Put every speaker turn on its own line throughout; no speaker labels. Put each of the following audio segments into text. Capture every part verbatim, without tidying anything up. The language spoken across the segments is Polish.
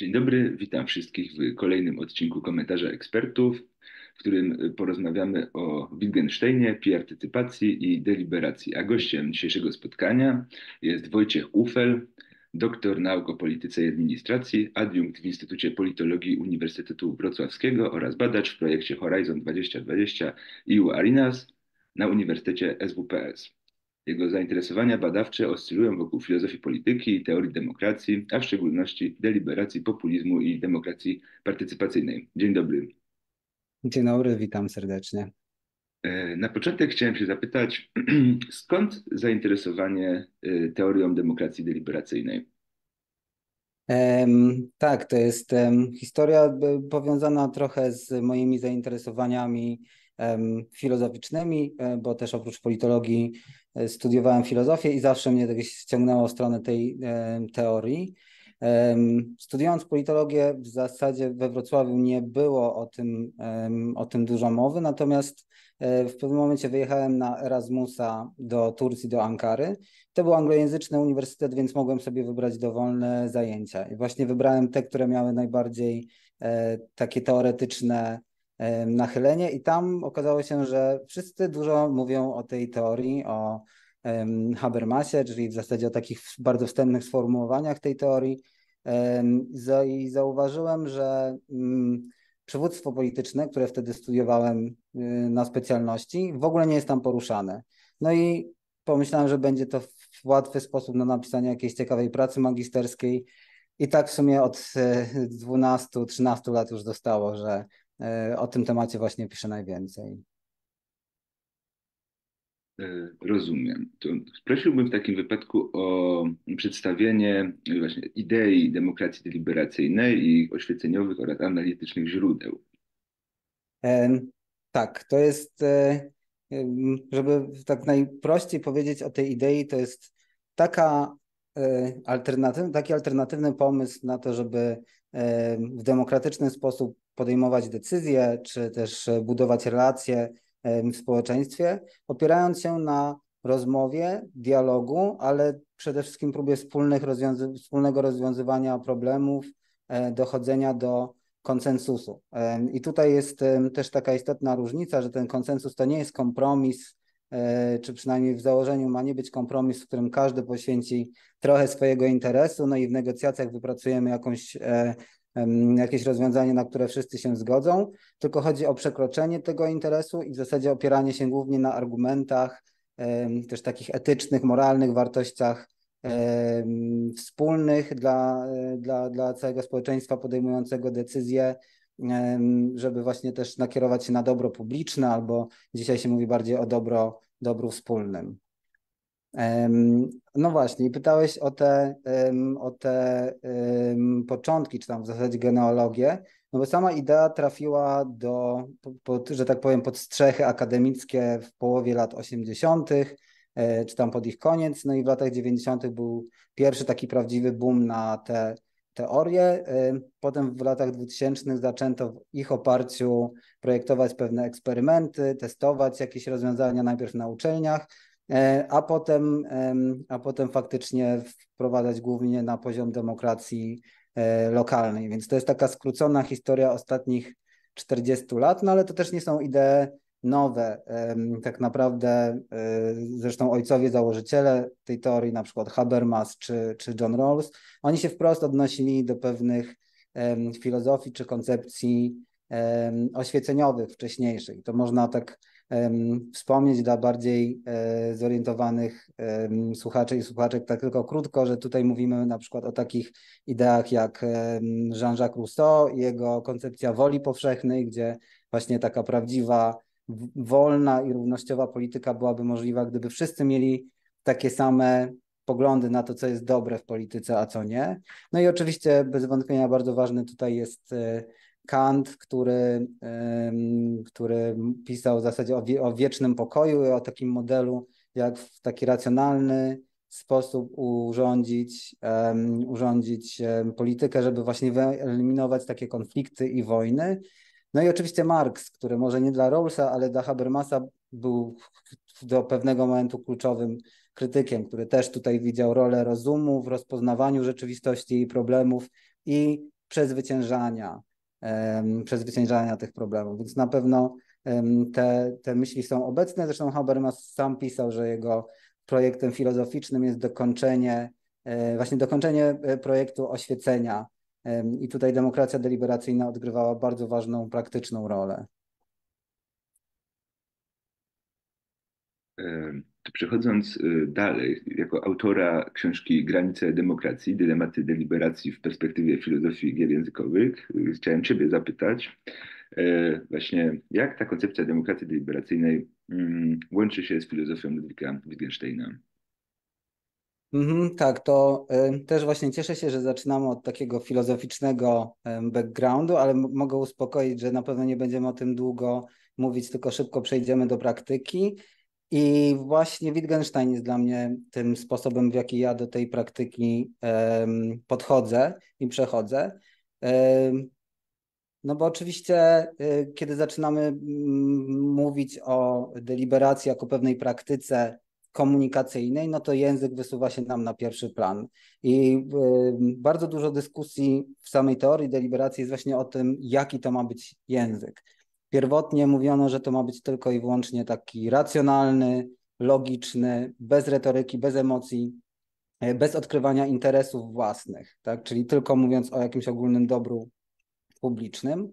Dzień dobry, witam wszystkich w kolejnym odcinku Komentarza Ekspertów, w którym porozmawiamy o Wittgensteinie, piartycypacji i deliberacji. A gościem dzisiejszego spotkania jest Wojciech Ufel, doktor nauk o polityce i administracji, adiunkt w Instytucie Politologii Uniwersytetu Wrocławskiego oraz badacz w projekcie Horizon dwadzieścia dwadzieścia E U Arinas na Uniwersytecie S W P S. Jego zainteresowania badawcze oscylują wokół filozofii polityki i teorii demokracji, a w szczególności deliberacji, populizmu i demokracji partycypacyjnej. Dzień dobry.
Dzień dobry, witam serdecznie.
E, Na początek chciałem się zapytać, skąd zainteresowanie e, teorią demokracji deliberacyjnej?
Em, tak, to jest em, historia e, powiązana trochę z moimi zainteresowaniami em, filozoficznymi, e, bo też oprócz politologii e, studiowałem filozofię i zawsze mnie to gdzieś ściągnęło w stronę tej em, teorii. Em, studiując politologię, w zasadzie we Wrocławiu nie było o tym, em, o tym dużo mowy, natomiast e, w pewnym momencie wyjechałem na Erasmusa do Turcji, do Ankary. To był anglojęzyczny uniwersytet, więc mogłem sobie wybrać dowolne zajęcia. I właśnie wybrałem te, które miały najbardziej e, takie teoretyczne e, nachylenie. I tam okazało się, że wszyscy dużo mówią o tej teorii, o em, Habermasie, czyli w zasadzie o takich bardzo wstępnych sformułowaniach tej teorii. Em, za- I zauważyłem, że mm, przywództwo polityczne, które wtedy studiowałem y, na specjalności, w ogóle nie jest tam poruszane. No i pomyślałem, że będzie to łatwy sposób na napisanie jakiejś ciekawej pracy magisterskiej. I tak w sumie od e, dwunastu trzynastu lat już zostało, że e, o tym temacie właśnie piszę najwięcej.
E, Rozumiem. To prosiłbym w takim wypadku o przedstawienie właśnie idei demokracji deliberacyjnej i ich oświeceniowych oraz analitycznych źródeł.
E, Tak, to jest, e, em, żeby tak najprościej powiedzieć o tej idei, to jest taka e, alternatyw, taki alternatywny pomysł na to, żeby e, w demokratyczny sposób podejmować decyzje, czy też e, budować relacje e, w społeczeństwie, opierając się na rozmowie, dialogu, ale przede wszystkim próbie wspólnych rozwiązy wspólnego rozwiązywania problemów, e, dochodzenia do konsensusu. I tutaj jest też taka istotna różnica, że ten konsensus to nie jest kompromis, e, czy przynajmniej w założeniu ma nie być kompromis, w którym każdy poświęci trochę swojego interesu, no i w negocjacjach wypracujemy jakąś, e, em, jakieś rozwiązanie, na które wszyscy się zgodzą, tylko chodzi o przekroczenie tego interesu i w zasadzie opieranie się głównie na argumentach, em, też takich etycznych, moralnych wartościach em, wspólnych dla, e, dla, dla całego społeczeństwa podejmującego decyzje, em, żeby właśnie też nakierować się na dobro publiczne, albo dzisiaj się mówi bardziej o dobro, dobru wspólnym. Em, No właśnie, i pytałeś o te, em, o te em, początki, czy tam w zasadzie genealogię, no bo sama idea trafiła do, pod, że tak powiem, pod strzechy akademickie w połowie lat osiemdziesiątych, e, czy tam pod ich koniec, no i w latach dziewięćdziesiątych był pierwszy taki prawdziwy boom na te teorie. E, Potem w latach dwutysięcznych zaczęto w ich oparciu projektować pewne eksperymenty, testować jakieś rozwiązania najpierw na uczelniach, E, a potem, em, a potem faktycznie wprowadzać głównie na poziom demokracji e, lokalnej. Więc to jest taka skrócona historia ostatnich czterdziestu lat, no ale to też nie są idee nowe. Em, Tak naprawdę e, zresztą ojcowie założyciele tej teorii, na przykład Habermas czy, czy John Rawls, oni się wprost odnosili do pewnych em, filozofii czy koncepcji em, oświeceniowych wcześniejszych. To można tak em, wspomnieć dla bardziej e, zorientowanych em, słuchaczy i słuchaczek tak tylko krótko, że tutaj mówimy na przykład o takich ideach jak em, Jean-Jacques Rousseau i jego koncepcja woli powszechnej, gdzie właśnie taka prawdziwa, w- wolna i równościowa polityka byłaby możliwa, gdyby wszyscy mieli takie same poglądy na to, co jest dobre w polityce, a co nie. No i oczywiście bez wątpienia bardzo ważny tutaj jest e, Kant, który, em, który pisał w zasadzie o, wie, o wiecznym pokoju i o takim modelu, jak w taki racjonalny sposób urządzić, em, urządzić em, politykę, żeby właśnie wyeliminować takie konflikty i wojny. No i oczywiście Marx, który może nie dla Rawlsa, ale dla Habermasa był do pewnego momentu kluczowym krytykiem, który też tutaj widział rolę rozumu w rozpoznawaniu rzeczywistości i problemów i przezwyciężania, przezwyciężania tych problemów. Więc na pewno te, te myśli są obecne. Zresztą Habermas sam pisał, że jego projektem filozoficznym jest dokończenie, właśnie dokończenie projektu oświecenia. I tutaj demokracja deliberacyjna odgrywała bardzo ważną, praktyczną rolę.
To przechodząc dalej, jako autora książki Granice demokracji, dylematy deliberacji w perspektywie filozofii gier językowych, chciałem Ciebie zapytać właśnie, jak ta koncepcja demokracji deliberacyjnej łączy się z filozofią Ludwika Wittgensteina?
Mhm, tak, to y, też właśnie cieszę się, że zaczynamy od takiego filozoficznego y, backgroundu, ale mogę uspokoić, że na pewno nie będziemy o tym długo mówić, tylko szybko przejdziemy do praktyki. I właśnie Wittgenstein jest dla mnie tym sposobem, w jaki ja do tej praktyki y, podchodzę i przechodzę. No bo oczywiście, kiedy zaczynamy mówić o deliberacji jako pewnej praktyce komunikacyjnej, no to język wysuwa się nam na pierwszy plan. I bardzo dużo dyskusji w samej teorii deliberacji jest właśnie o tym, jaki to ma być język. Pierwotnie mówiono, że to ma być tylko i wyłącznie taki racjonalny, logiczny, bez retoryki, bez emocji, bez odkrywania interesów własnych, tak? Czyli tylko mówiąc o jakimś ogólnym dobru publicznym,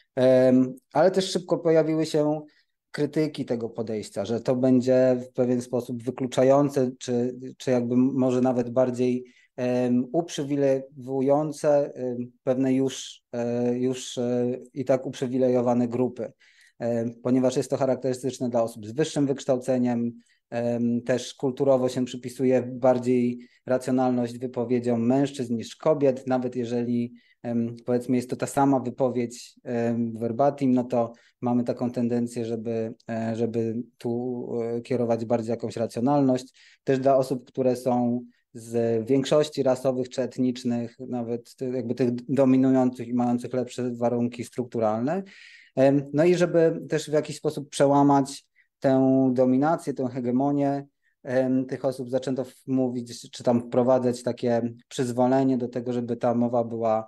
ale też szybko pojawiły się krytyki tego podejścia, że to będzie w pewien sposób wykluczające, czy, czy jakby może nawet bardziej um, uprzywilejowujące um, pewne już, um, już um, i tak uprzywilejowane grupy, um, ponieważ jest to charakterystyczne dla osób z wyższym wykształceniem, um, też kulturowo się przypisuje bardziej racjonalność wypowiedziom mężczyzn niż kobiet, nawet jeżeli powiedzmy jest to ta sama wypowiedź verbatim, no to mamy taką tendencję, żeby, żeby tu kierować bardziej jakąś racjonalność. Też dla osób, które są z większości rasowych czy etnicznych, nawet jakby tych dominujących i mających lepsze warunki strukturalne. No i żeby też w jakiś sposób przełamać tę dominację, tę hegemonię tych osób, zaczęto mówić, czy tam wprowadzać takie przyzwolenie do tego, żeby ta mowa była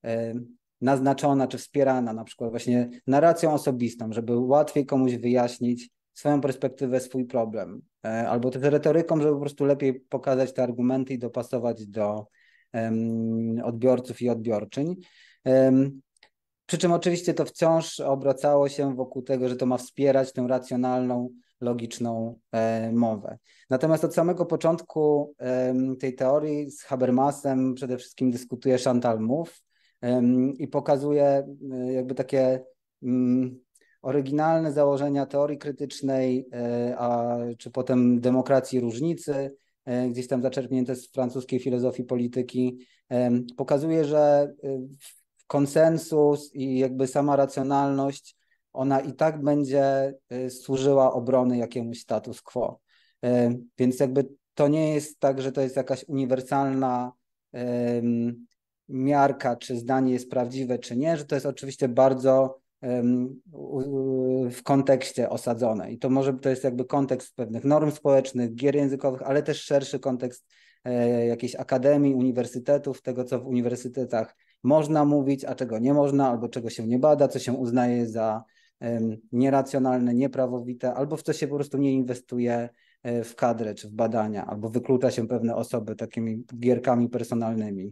naznaczona czy wspierana na przykład właśnie narracją osobistą, żeby łatwiej komuś wyjaśnić swoją perspektywę, swój problem. Albo też retoryką, żeby po prostu lepiej pokazać te argumenty i dopasować do um, odbiorców i odbiorczyń. Um, przy czym oczywiście to wciąż obracało się wokół tego, że to ma wspierać tę racjonalną, logiczną e, mowę. Natomiast od samego początku e, tej teorii z Habermasem przede wszystkim dyskutuje Chantal Mouffe, i pokazuje jakby takie um, oryginalne założenia teorii krytycznej, a, czy potem demokracji różnicy, gdzieś tam zaczerpnięte z francuskiej filozofii polityki. Pokazuje, że konsensus i jakby sama racjonalność, ona i tak będzie służyła obrony jakiemuś status quo. Więc jakby to nie jest tak, że to jest jakaś uniwersalna um, miarka, czy zdanie jest prawdziwe, czy nie, że to jest oczywiście bardzo um, w kontekście osadzone. I to może to jest jakby kontekst pewnych norm społecznych, gier językowych, ale też szerszy kontekst e, jakiejś akademii, uniwersytetów, tego, co w uniwersytetach można mówić, a czego nie można, albo czego się nie bada, co się uznaje za um, nieracjonalne, nieprawowite, albo w co się po prostu nie inwestuje w kadrę, czy w badania, albo wyklucza się pewne osoby takimi gierkami personalnymi.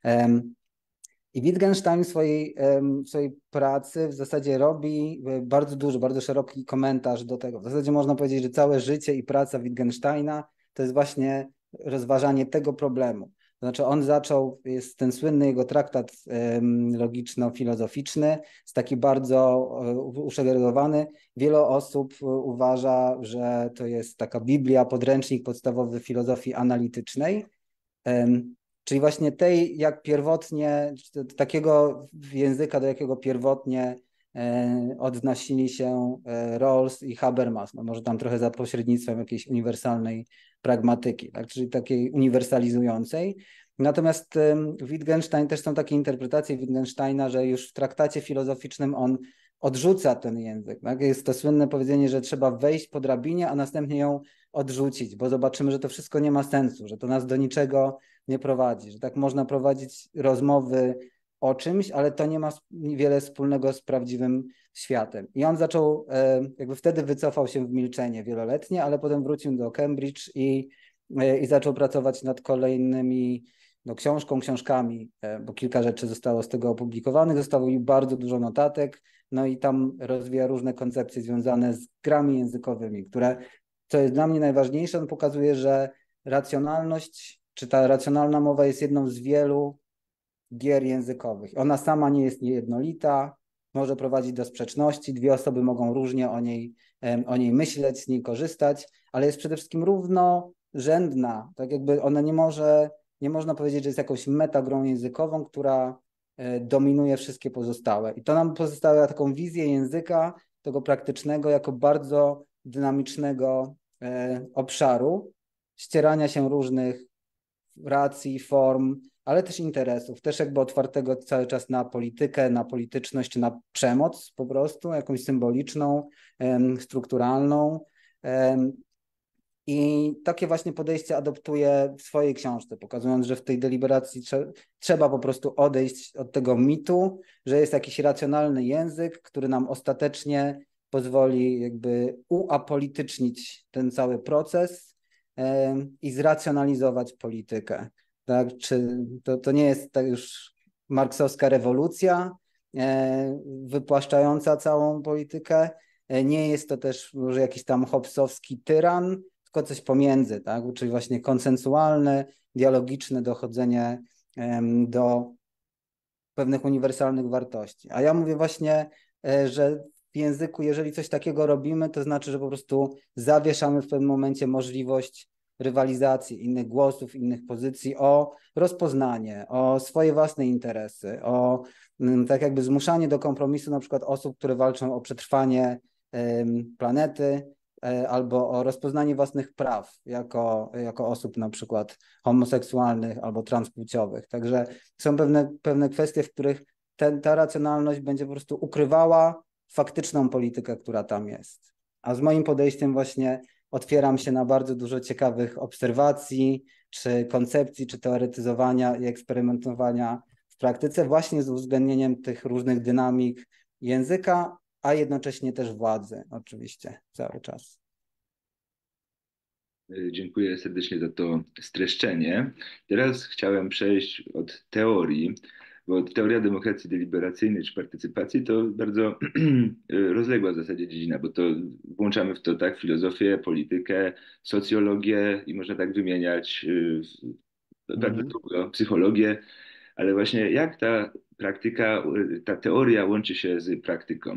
I Wittgenstein w swojej, w swojej pracy w zasadzie robi bardzo duży, bardzo szeroki komentarz do tego. W zasadzie można powiedzieć, że całe życie i praca Wittgensteina to jest właśnie rozważanie tego problemu. To znaczy on zaczął, jest ten słynny jego traktat logiczno-filozoficzny, jest taki bardzo uszegregowany. Wiele osób uważa, że to jest taka Biblia, podręcznik podstawowy filozofii analitycznej. Czyli właśnie tej, jak pierwotnie, takiego języka, do jakiego pierwotnie e, odnosili się e, Rawls i Habermas, no może tam trochę za pośrednictwem jakiejś uniwersalnej pragmatyki, tak? Czyli takiej uniwersalizującej. Natomiast e, Wittgenstein, też są takie interpretacje Wittgensteina, że już w traktacie filozoficznym on odrzuca ten język. Tak? Jest to słynne powiedzenie, że trzeba wejść po drabinie, a następnie ją odrzucić, bo zobaczymy, że to wszystko nie ma sensu, że to nas do niczego nie prowadzi, że tak można prowadzić rozmowy o czymś, ale to nie ma wiele wspólnego z prawdziwym światem. I on zaczął, jakby wtedy wycofał się w milczenie wieloletnie, ale potem wrócił do Cambridge i, i zaczął pracować nad kolejnymi no, książką, książkami, bo kilka rzeczy zostało z tego opublikowanych, zostawił bardzo dużo notatek, no i tam rozwija różne koncepcje związane z grami językowymi, które, co jest dla mnie najważniejsze, on pokazuje, że racjonalność, czy ta racjonalna mowa jest jedną z wielu gier językowych. Ona sama nie jest niejednolita, może prowadzić do sprzeczności, dwie osoby mogą różnie o niej, o niej myśleć, z niej korzystać, ale jest przede wszystkim równorzędna, tak jakby ona nie może, nie można powiedzieć, że jest jakąś metagrą językową, która dominuje wszystkie pozostałe. I to nam pozostawia taką wizję języka, tego praktycznego, jako bardzo dynamicznego obszaru, ścierania się różnych racji, form, ale też interesów, też jakby otwartego cały czas na politykę, na polityczność, czy na przemoc po prostu, jakąś symboliczną, strukturalną. I takie właśnie podejście adoptuje w swojej książce, pokazując, że w tej deliberacji trze trzeba po prostu odejść od tego mitu, że jest jakiś racjonalny język, który nam ostatecznie pozwoli jakby uapolitycznić ten cały proces i zracjonalizować politykę. Tak? Czy to, to nie jest tak już marksowska rewolucja e, wypłaszczająca całą politykę, e, nie jest to też może jakiś tam hobbesowski tyran, tylko coś pomiędzy, tak? Czyli właśnie konsensualne, dialogiczne dochodzenie e, do pewnych uniwersalnych wartości. A ja mówię właśnie, e, że w języku, jeżeli coś takiego robimy, to znaczy, że po prostu zawieszamy w pewnym momencie możliwość rywalizacji, innych głosów, innych pozycji, o rozpoznanie, o swoje własne interesy, o tak jakby zmuszanie do kompromisu na przykład osób, które walczą o przetrwanie planety, albo o rozpoznanie własnych praw jako, jako osób na przykład homoseksualnych albo transpłciowych. Także są pewne, pewne kwestie, w których ten, ta racjonalność będzie po prostu ukrywała faktyczną politykę, która tam jest. A z moim podejściem właśnie otwieram się na bardzo dużo ciekawych obserwacji, czy koncepcji, czy teoretyzowania i eksperymentowania w praktyce, właśnie z uwzględnieniem tych różnych dynamik języka, a jednocześnie też władzy, oczywiście, cały czas.
Dziękuję serdecznie za to streszczenie. Teraz chciałem przejść od teorii, bo teoria demokracji deliberacyjnej czy partycypacji to bardzo rozległa w zasadzie dziedzina, bo to włączamy w to tak filozofię, politykę, socjologię i można tak wymieniać bardzo długo, psychologię, ale właśnie jak ta praktyka, ta teoria łączy się z praktyką?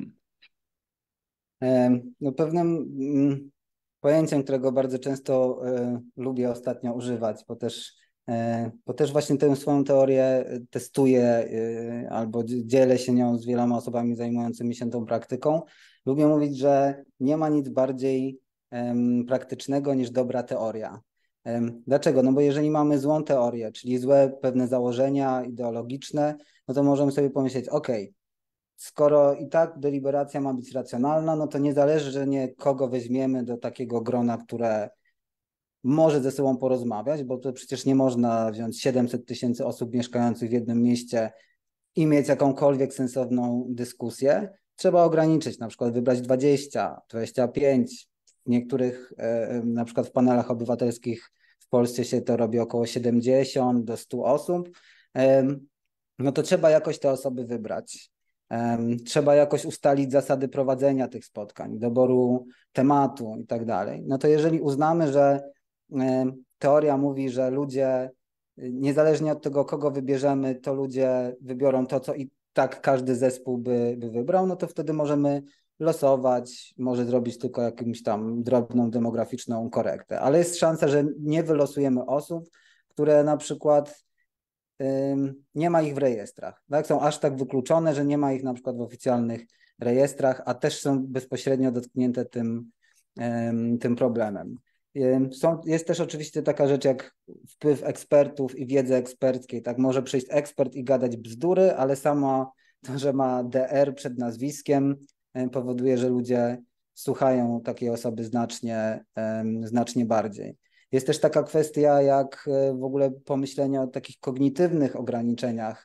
No pewnym pojęciem, którego bardzo często lubię ostatnio używać, bo też, bo też właśnie tę swoją teorię testuję albo dzielę się nią z wieloma osobami zajmującymi się tą praktyką. Lubię mówić, że nie ma nic bardziej praktycznego niż dobra teoria. Dlaczego? No bo jeżeli mamy złą teorię, czyli złe pewne założenia ideologiczne, no to możemy sobie pomyśleć, ok, skoro i tak deliberacja ma być racjonalna, no to niezależnie kogo weźmiemy do takiego grona, które może ze sobą porozmawiać, bo to przecież nie można wziąć siedemset tysięcy osób mieszkających w jednym mieście i mieć jakąkolwiek sensowną dyskusję. Trzeba ograniczyć, na przykład wybrać dwadzieścia, dwadzieścia pięć. W niektórych, na przykład w panelach obywatelskich w Polsce się to robi około siedemdziesiąt do stu osób. No to trzeba jakoś te osoby wybrać. Trzeba jakoś ustalić zasady prowadzenia tych spotkań, doboru tematu i tak dalej. No to jeżeli uznamy, że teoria mówi, że ludzie, niezależnie od tego, kogo wybierzemy, to ludzie wybiorą to, co i tak każdy zespół by, by wybrał, no to wtedy możemy losować, może zrobić tylko jakąś tam drobną demograficzną korektę. Ale jest szansa, że nie wylosujemy osób, które na przykład nie ma ich w rejestrach. Tak? Są aż tak wykluczone, że nie ma ich na przykład w oficjalnych rejestrach, a też są bezpośrednio dotknięte tym, tym problemem. Są, jest też oczywiście taka rzecz jak wpływ ekspertów i wiedzy eksperckiej. Tak? Może przyjść ekspert i gadać bzdury, ale samo to, że ma D R przed nazwiskiem, powoduje, że ludzie słuchają takiej osoby znacznie, znacznie bardziej. Jest też taka kwestia jak w ogóle pomyślenie o takich kognitywnych ograniczeniach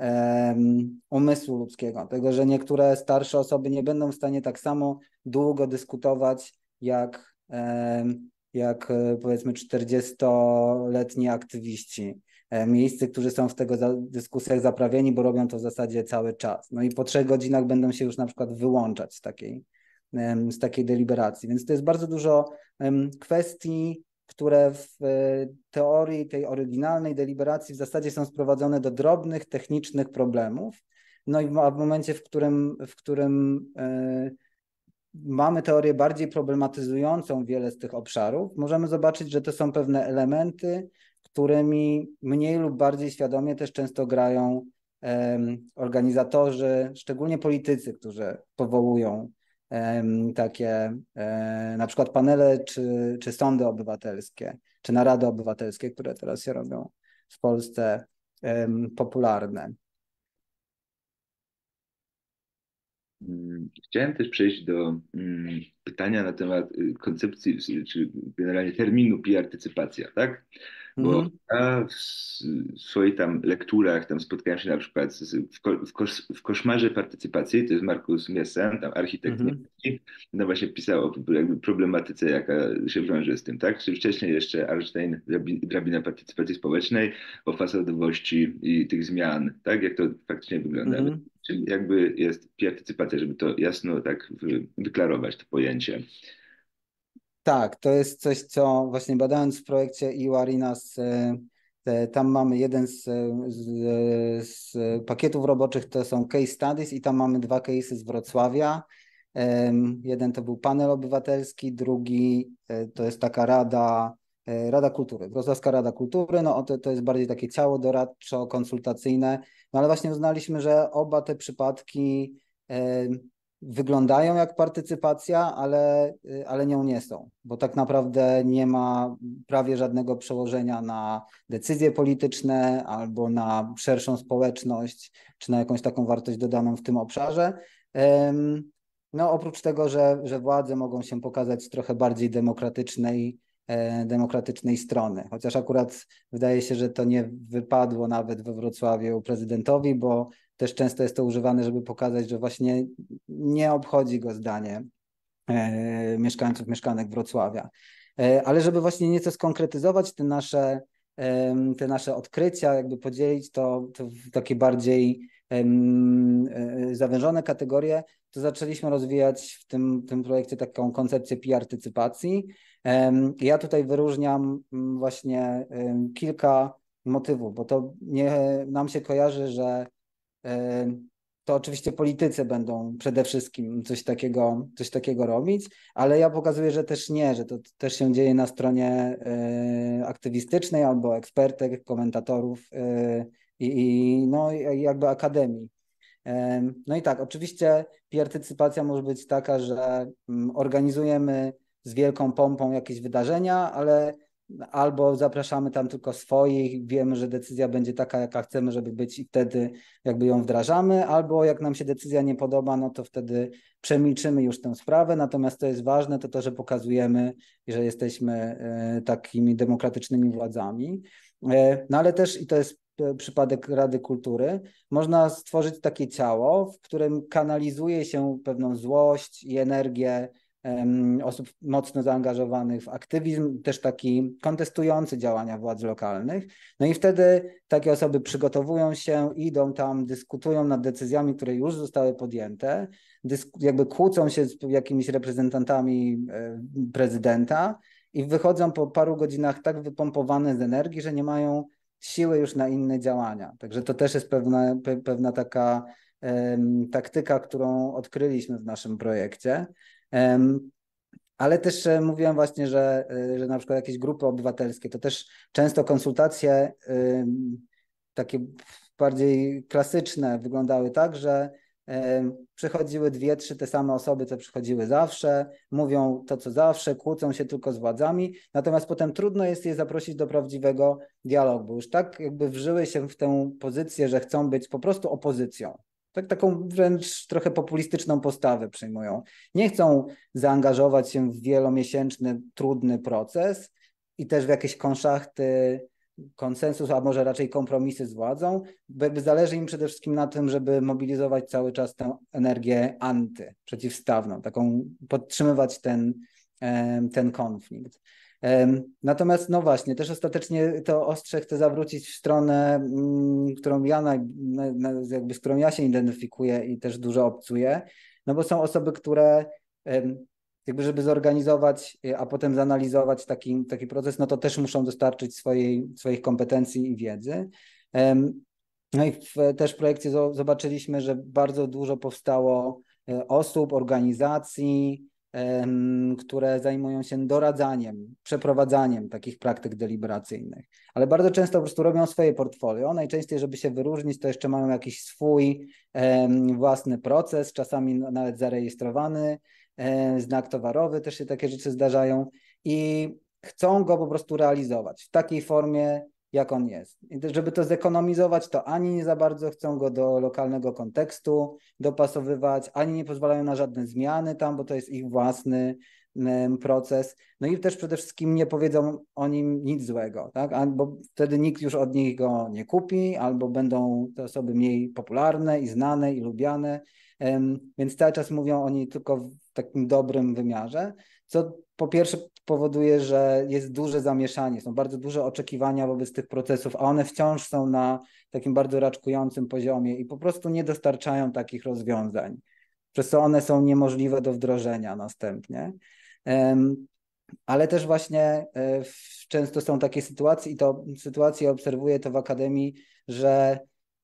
em, umysłu ludzkiego, tego, że niektóre starsze osoby nie będą w stanie tak samo długo dyskutować jak, em, jak e, powiedzmy czterdziestoletni aktywiści e, miejscy, którzy są w tego za, dyskusjach zaprawieni, bo robią to w zasadzie cały czas. No i po trzech godzinach będą się już na przykład wyłączać z takiej, em, z takiej deliberacji. Więc to jest bardzo dużo em, kwestii, które w e, teorii tej oryginalnej deliberacji w zasadzie są sprowadzone do drobnych, technicznych problemów. No i w, a w momencie, w którym, w którym e, mamy teorię bardziej problematyzującą wiele z tych obszarów, możemy zobaczyć, że to są pewne elementy, którymi mniej lub bardziej świadomie też często grają em, organizatorzy, szczególnie politycy, którzy powołują em, takie e, na przykład panele czy, czy sądy obywatelskie, czy narady obywatelskie, które teraz się robią w Polsce em, popularne.
Chciałem też przejść do mm, pytania na temat y, koncepcji, y, czy generalnie terminu piartycypacja, tak? Bo
Mhm,
ja w, s- w swoich tam lekturach tam spotkałem się na przykład z, w, ko, w, kosz, w Koszmarze Partycypacji, to jest Markus Messen, tam architekt
mhm,
niemiecki, no właśnie pisał o jakby problematyce, jaka się wiąże z tym, tak? Czy wcześniej jeszcze Arnstein, drabi- drabina partycypacji społecznej, o fasadowości i tych zmian, tak? Jak to faktycznie wygląda.
mhm.
Czym jakby jest partycypacja, żeby to jasno tak wy, wyklarować, to pojęcie.
Tak, to jest coś, co właśnie badając w projekcie E U Arinas, e, e, tam mamy jeden z, z, z pakietów roboczych, to są case studies i tam mamy dwa case'y z Wrocławia. Em, Jeden to był panel obywatelski, drugi e, to jest taka rada, e, Rada Kultury, Wrocławska Rada Kultury, no to, to jest bardziej takie ciało doradczo-konsultacyjne, no ale właśnie uznaliśmy, że oba te przypadki wyglądają jak partycypacja, ale, ale nią nie są, bo tak naprawdę nie ma prawie żadnego przełożenia na decyzje polityczne albo na szerszą społeczność, czy na jakąś taką wartość dodaną w tym obszarze. No oprócz tego, że, że władze mogą się pokazać z trochę bardziej demokratycznej, e, demokratycznej strony, chociaż akurat wydaje się, że to nie wypadło nawet we Wrocławiu prezydentowi, bo też często jest to używane, żeby pokazać, że właśnie nie obchodzi go zdanie e, mieszkańców, mieszkanek Wrocławia. E, ale żeby właśnie nieco skonkretyzować te nasze, e, te nasze odkrycia, jakby podzielić to, to w takie bardziej e, zawężone kategorie, to zaczęliśmy rozwijać w tym, tym projekcie taką koncepcję piartycypacji. E, ja tutaj wyróżniam właśnie e, kilka motywów, bo to nie, nam się kojarzy, że to oczywiście politycy będą przede wszystkim coś takiego, coś takiego robić, ale ja pokazuję, że też nie, że to też się dzieje na stronie e, aktywistycznej albo ekspertek, komentatorów e, i, i no, jakby akademii. E, No i tak, oczywiście partycypacja może być taka, że mm, organizujemy z wielką pompą jakieś wydarzenia, ale albo zapraszamy tam tylko swoich, wiemy, że decyzja będzie taka, jaka chcemy, żeby być i wtedy jakby ją wdrażamy, albo jak nam się decyzja nie podoba, no to wtedy przemilczymy już tę sprawę, natomiast to jest ważne, to to, że pokazujemy, że jesteśmy e, takimi demokratycznymi władzami. E, No ale też, i to jest e, przypadek Rady Kultury, można stworzyć takie ciało, w którym kanalizuje się pewną złość i energię osób mocno zaangażowanych w aktywizm, też taki kontestujący działania władz lokalnych. No i wtedy takie osoby przygotowują się, idą tam, dyskutują nad decyzjami, które już zostały podjęte, jakby kłócą się z jakimiś reprezentantami e, prezydenta i wychodzą po paru godzinach tak wypompowane z energii, że nie mają siły już na inne działania. Także to też jest pewna, pewna taka um, taktyka, którą odkryliśmy w naszym projekcie. Ale też mówiłem właśnie, że, że na przykład jakieś grupy obywatelskie, to też często konsultacje takie bardziej klasyczne wyglądały tak, że przychodziły dwie, trzy te same osoby, co przychodziły zawsze, mówią to, co zawsze, kłócą się tylko z władzami, natomiast potem trudno jest je zaprosić do prawdziwego dialogu, bo już tak jakby wżyły się w tę pozycję, że chcą być po prostu opozycją. Tak, taką wręcz trochę populistyczną postawę przyjmują. Nie chcą zaangażować się w wielomiesięczny, trudny proces i też w jakieś konszachty konsensus, a może raczej kompromisy z władzą, bo jakby zależy im przede wszystkim na tym, żeby mobilizować cały czas tę energię anty, przeciwstawną, taką podtrzymywać ten, ten konflikt. Natomiast no właśnie, też ostatecznie to ostrze chcę zawrócić w stronę, którą ja, jakby z którą ja się identyfikuję i też dużo obcuję, no bo są osoby, które jakby żeby zorganizować, a potem zanalizować taki, taki proces, no to też muszą dostarczyć swojej, swoich kompetencji i wiedzy. No i w też projekcie zobaczyliśmy, że bardzo dużo powstało osób, organizacji, które zajmują się doradzaniem, przeprowadzaniem takich praktyk deliberacyjnych. Ale bardzo często po prostu robią swoje portfolio. Najczęściej, żeby się wyróżnić, to jeszcze mają jakiś swój własny proces, czasami nawet zarejestrowany, znak towarowy, też się takie rzeczy zdarzają i chcą go po prostu realizować w takiej formie, jak on jest. I żeby to zekonomizować, to ani nie za bardzo chcą go do lokalnego kontekstu dopasowywać, ani nie pozwalają na żadne zmiany tam, bo to jest ich własny proces. No i też przede wszystkim nie powiedzą o nim nic złego, tak? Albo wtedy nikt już od nich go nie kupi, albo będą te osoby mniej popularne i znane i lubiane, więc cały czas mówią o niej tylko w takim dobrym wymiarze, co po pierwsze powoduje, że jest duże zamieszanie, są bardzo duże oczekiwania wobec tych procesów, a one wciąż są na takim bardzo raczkującym poziomie i po prostu nie dostarczają takich rozwiązań, przez co one są niemożliwe do wdrożenia następnie. Ale też właśnie często są takie sytuacje i to sytuacje obserwuję to w akademii, że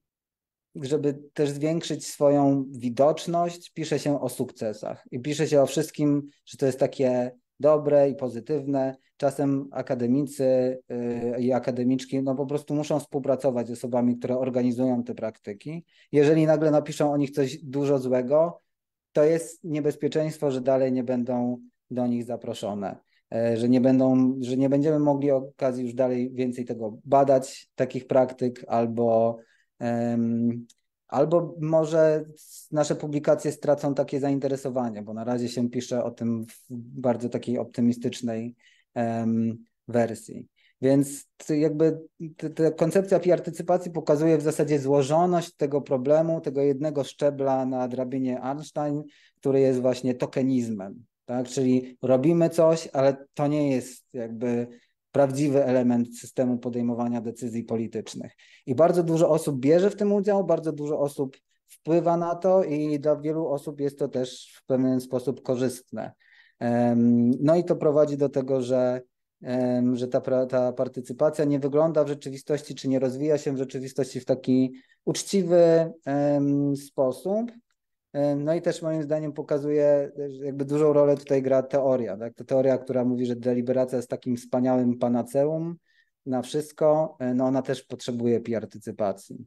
żeby też zwiększyć swoją widoczność, pisze się o sukcesach i pisze się o wszystkim, że to jest takie dobre i pozytywne. Czasem akademicy i akademiczki no po prostu muszą współpracować z osobami, które organizują te praktyki. Jeżeli nagle napiszą o nich coś dużo złego, to jest niebezpieczeństwo, że dalej nie będą do nich zaproszone, że nie będą, że nie będziemy mogli okazji już dalej więcej tego badać, takich praktyk, albo um, albo może nasze publikacje stracą takie zainteresowanie, bo na razie się pisze o tym w bardzo takiej optymistycznej um, wersji. Więc jakby ta koncepcja partycypacji pokazuje w zasadzie złożoność tego problemu, tego jednego szczebla na drabinie Einstein, który jest właśnie tokenizmem, tak? Czyli robimy coś, ale to nie jest jakby prawdziwy element systemu podejmowania decyzji politycznych. I bardzo dużo osób bierze w tym udział, bardzo dużo osób wpływa na to i dla wielu osób jest to też w pewien sposób korzystne. No i to prowadzi do tego, że że ta, ta partycypacja nie wygląda w rzeczywistości, czy nie rozwija się w rzeczywistości w taki uczciwy um, sposób. No i też moim zdaniem pokazuje, jakby dużą rolę tutaj gra teoria. Tak? Ta teoria, która mówi, że deliberacja jest takim wspaniałym panaceum na wszystko, no ona też potrzebuje partycypacji.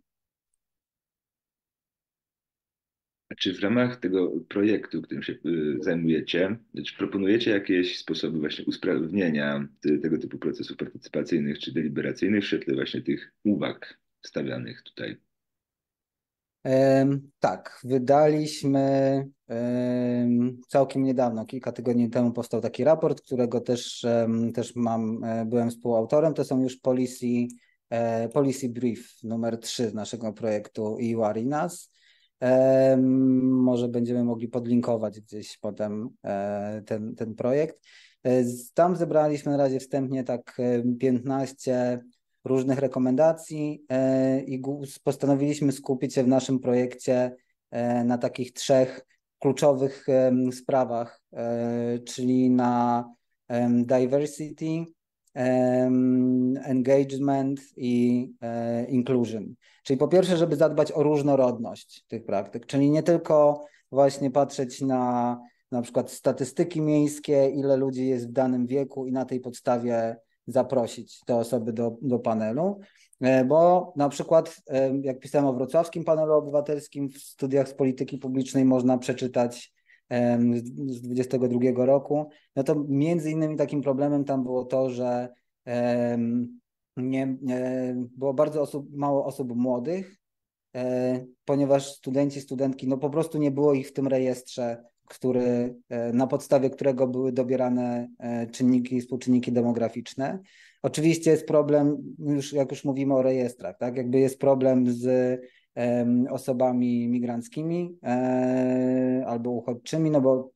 A czy w ramach tego projektu, którym się zajmujecie, czy proponujecie jakieś sposoby właśnie usprawnienia tego typu procesów partycypacyjnych czy deliberacyjnych w świetle właśnie tych uwag stawianych tutaj?
Tak, wydaliśmy całkiem niedawno, kilka tygodni temu powstał taki raport, którego też, też mam, byłem współautorem. To są już policy, policy brief numer trzy z naszego projektu E U Arenas. Może będziemy mogli podlinkować gdzieś potem ten, ten projekt. Tam zebraliśmy na razie wstępnie tak piętnaście różnych rekomendacji i postanowiliśmy skupić się w naszym projekcie na takich trzech kluczowych sprawach, czyli na diversity, engagement i inclusion. Czyli po pierwsze, żeby zadbać o różnorodność tych praktyk, czyli nie tylko właśnie patrzeć na na przykład statystyki miejskie, ile ludzi jest w danym wieku i na tej podstawie zaprosić te osoby do, do panelu, bo na przykład jak pisałem o wrocławskim panelu obywatelskim w studiach z polityki publicznej można przeczytać z dwudziestego drugiego roku, no to między innymi takim problemem tam było to, że nie, było bardzo osób, mało osób młodych, ponieważ studenci, studentki, no po prostu nie było ich w tym rejestrze, który, na podstawie którego były dobierane czynniki, współczynniki demograficzne. Oczywiście jest problem, już jak już mówimy o rejestrach, tak? Jakby jest problem z osobami migranckimi albo uchodźczymi, no bo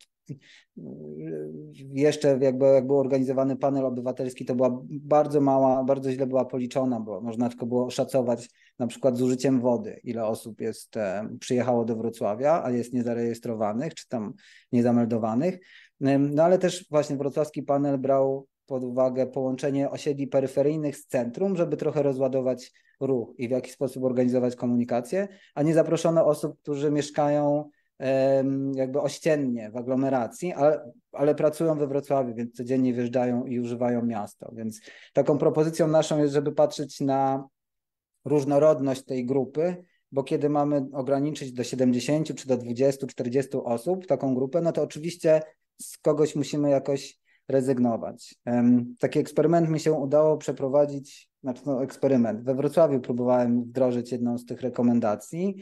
jeszcze jakby jak był organizowany panel obywatelski, to była bardzo mała, bardzo źle była policzona, bo można tylko było oszacować na przykład z użyciem wody, ile osób jest, przyjechało do Wrocławia, a jest niezarejestrowanych, czy tam niezameldowanych. No ale też właśnie wrocławski panel brał pod uwagę połączenie osiedli peryferyjnych z centrum, żeby trochę rozładować ruch i w jakiś sposób organizować komunikację, a nie zaproszono osób, którzy mieszkają jakby ościennie w aglomeracji, ale, ale pracują we Wrocławiu, więc codziennie wjeżdżają i używają miasta. Więc taką propozycją naszą jest, żeby patrzeć na różnorodność tej grupy, bo kiedy mamy ograniczyć do siedemdziesięciu czy do dwudziestu, czterdziestu osób taką grupę, no to oczywiście z kogoś musimy jakoś rezygnować. Taki eksperyment mi się udało przeprowadzić, znaczy no eksperyment. We Wrocławiu próbowałem wdrożyć jedną z tych rekomendacji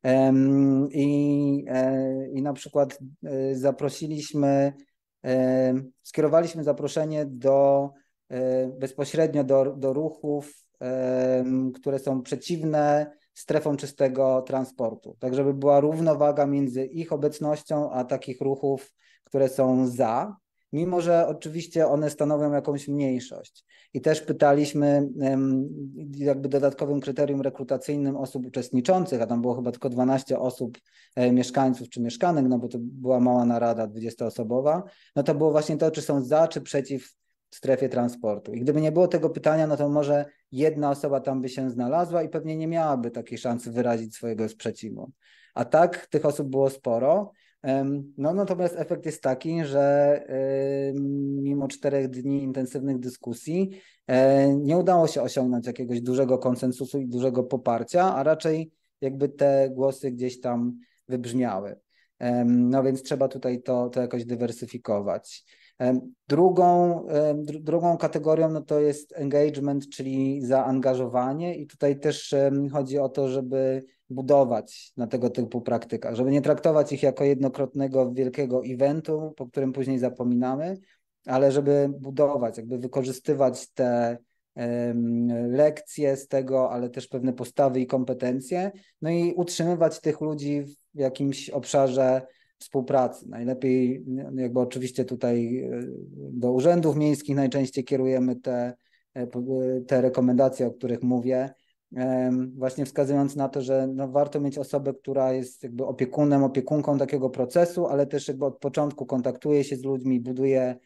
i, i na przykład zaprosiliśmy, skierowaliśmy zaproszenie do bezpośrednio do, do ruchów, które są przeciwne strefom czystego transportu, tak żeby była równowaga między ich obecnością a takich ruchów, które są za, mimo że oczywiście one stanowią jakąś mniejszość. I też pytaliśmy jakby dodatkowym kryterium rekrutacyjnym osób uczestniczących, a tam było chyba tylko dwanaście osób, mieszkańców czy mieszkanek, no bo to była mała narada dwudziestoosobowa, no to było właśnie to, czy są za, czy przeciw strefie transportu. I gdyby nie było tego pytania, no to może jedna osoba tam by się znalazła i pewnie nie miałaby takiej szansy wyrazić swojego sprzeciwu. A tak tych osób było sporo. No natomiast efekt jest taki, że mimo czterech dni intensywnych dyskusji nie udało się osiągnąć jakiegoś dużego konsensusu i dużego poparcia, a raczej jakby te głosy gdzieś tam wybrzmiały. No więc trzeba tutaj to, to jakoś dywersyfikować. Drugą, drugą kategorią no to jest engagement, czyli zaangażowanie i tutaj też chodzi o to, żeby budować na tego typu praktykach, żeby nie traktować ich jako jednokrotnego wielkiego eventu, po którym później zapominamy, ale żeby budować, jakby wykorzystywać te lekcje z tego, ale też pewne postawy i kompetencje, no i utrzymywać tych ludzi w jakimś obszarze współpracy. Najlepiej, jakby oczywiście tutaj do urzędów miejskich najczęściej kierujemy te, te rekomendacje, o których mówię, właśnie wskazując na to, że no warto mieć osobę, która jest jakby opiekunem, opiekunką takiego procesu, ale też jakby od początku kontaktuje się z ludźmi, buduje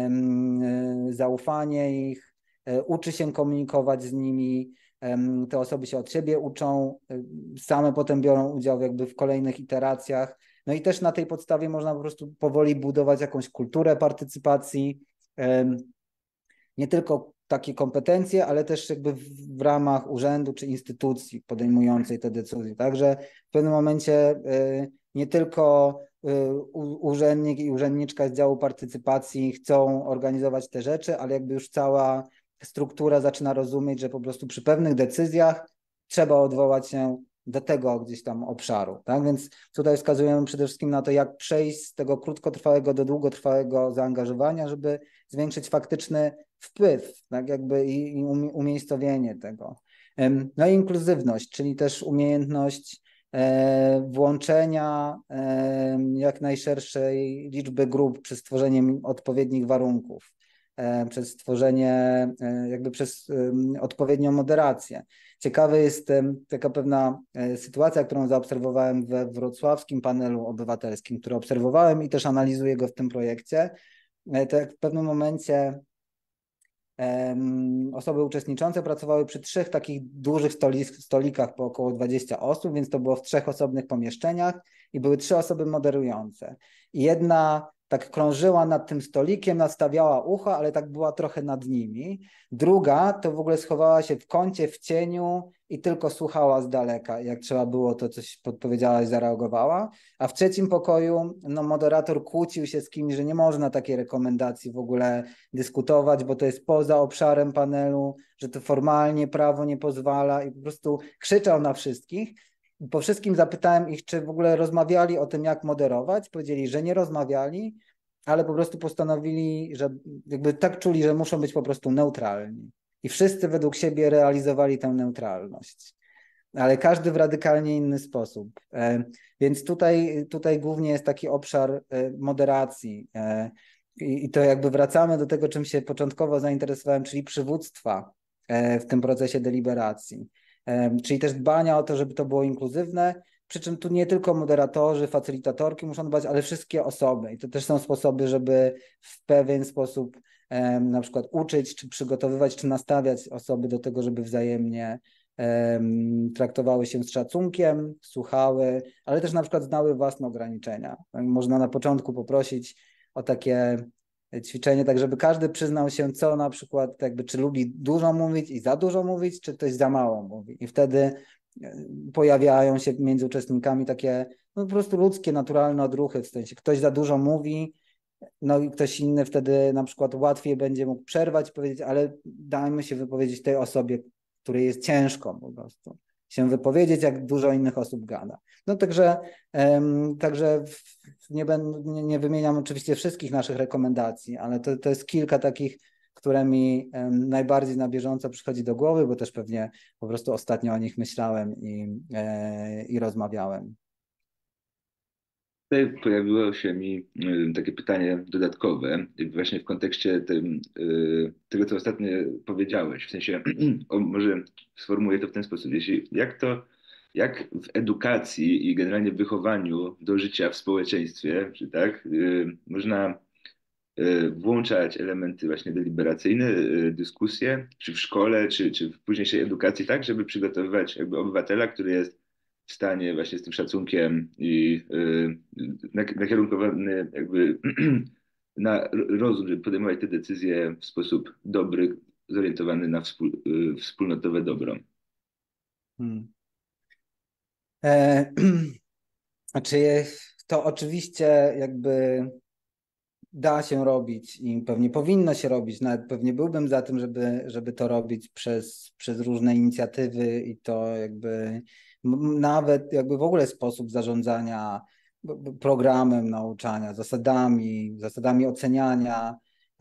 zaufanie ich, uczy się komunikować z nimi, te osoby się od siebie uczą, same potem biorą udział jakby w kolejnych iteracjach. No i też na tej podstawie można po prostu powoli budować jakąś kulturę partycypacji, nie tylko takie kompetencje, ale też jakby w ramach urzędu czy instytucji podejmującej te decyzje. Także w pewnym momencie nie tylko urzędnik i urzędniczka z działu partycypacji chcą organizować te rzeczy, ale jakby już cała struktura zaczyna rozumieć, że po prostu przy pewnych decyzjach trzeba odwołać się do tego gdzieś tam obszaru. Tak? Więc tutaj wskazujemy przede wszystkim na to, jak przejść z tego krótkotrwałego do długotrwałego zaangażowania, żeby zwiększyć faktyczny wpływ, tak? Jakby i, i umiejscowienie tego. No i inkluzywność, czyli też umiejętność e, włączenia e, jak najszerszej liczby grup przez stworzenie odpowiednich warunków, e, przez stworzenie, e, jakby przez e, odpowiednią moderację. Ciekawa jest taka pewna sytuacja, którą zaobserwowałem we wrocławskim panelu obywatelskim, który obserwowałem i też analizuję go w tym projekcie. To jak w pewnym momencie um, osoby uczestniczące pracowały przy trzech takich dużych stolikach po około dwudziestu osób, więc to było w trzech osobnych pomieszczeniach i były trzy osoby moderujące. I jedna tak krążyła nad tym stolikiem, nastawiała ucho, ale tak była trochę nad nimi. Druga to w ogóle schowała się w kącie, w cieniu i tylko słuchała z daleka. Jak trzeba było, to coś podpowiedziała i zareagowała. A w trzecim pokoju no, moderator kłócił się z kimś, że nie można takiej rekomendacji w ogóle dyskutować, bo to jest poza obszarem panelu, że to formalnie prawo nie pozwala i po prostu krzyczał na wszystkich. po wszystkim zapytałem ich, czy w ogóle rozmawiali o tym, jak moderować. Powiedzieli, że nie rozmawiali, ale po prostu postanowili, że jakby tak czuli, że muszą być po prostu neutralni. I wszyscy według siebie realizowali tę neutralność, ale każdy w radykalnie inny sposób. Więc tutaj, tutaj głównie jest taki obszar moderacji. I to jakby wracamy do tego, czym się początkowo zainteresowałem, czyli przywództwa w tym procesie deliberacji. Czyli też dbania o to, żeby to było inkluzywne, przy czym tu nie tylko moderatorzy, facylitatorki muszą dbać, ale wszystkie osoby. I to też są sposoby, żeby w pewien sposób na przykład uczyć, czy przygotowywać, czy nastawiać osoby do tego, żeby wzajemnie traktowały się z szacunkiem, słuchały, ale też na przykład znały własne ograniczenia. Można na początku poprosić o takie ćwiczenie, tak żeby każdy przyznał się, co na przykład, jakby czy lubi dużo mówić i za dużo mówić, czy ktoś za mało mówi. I wtedy pojawiają się między uczestnikami takie no, po prostu ludzkie, naturalne odruchy, w sensie ktoś za dużo mówi, no i ktoś inny wtedy na przykład łatwiej będzie mógł przerwać, powiedzieć, ale dajmy się wypowiedzieć tej osobie, której jest ciężko po prostu się wypowiedzieć, jak dużo innych osób gada. No także, um, także nie, będę, nie, nie wymieniam oczywiście wszystkich naszych rekomendacji, ale to, to jest kilka takich, które mi um, najbardziej na bieżąco przychodzi do głowy, bo też pewnie po prostu ostatnio o nich myślałem i, e, i rozmawiałem.
Tutaj pojawiło się mi y, takie pytanie dodatkowe, właśnie w kontekście tym, y, tego, co ostatnio powiedziałeś. W sensie, o, może sformułuję to w ten sposób. Jeśli, jak to, jak w edukacji i generalnie w wychowaniu do życia w społeczeństwie, czy tak, y, można y, włączać elementy właśnie deliberacyjne, y, dyskusje, czy w szkole, czy, czy w późniejszej edukacji, tak, żeby przygotowywać jakby obywatela, który jest w stanie właśnie z tym szacunkiem i y, nakierunkowany jakby na rozum, żeby podejmować te decyzje w sposób dobry, zorientowany na wspól, y, wspólnotowe dobro.
Hmm. E, znaczy to oczywiście jakby da się robić i pewnie powinno się robić, nawet pewnie byłbym za tym, żeby, żeby to robić przez, przez różne inicjatywy i to jakby nawet jakby w ogóle sposób zarządzania programem nauczania, zasadami, zasadami oceniania.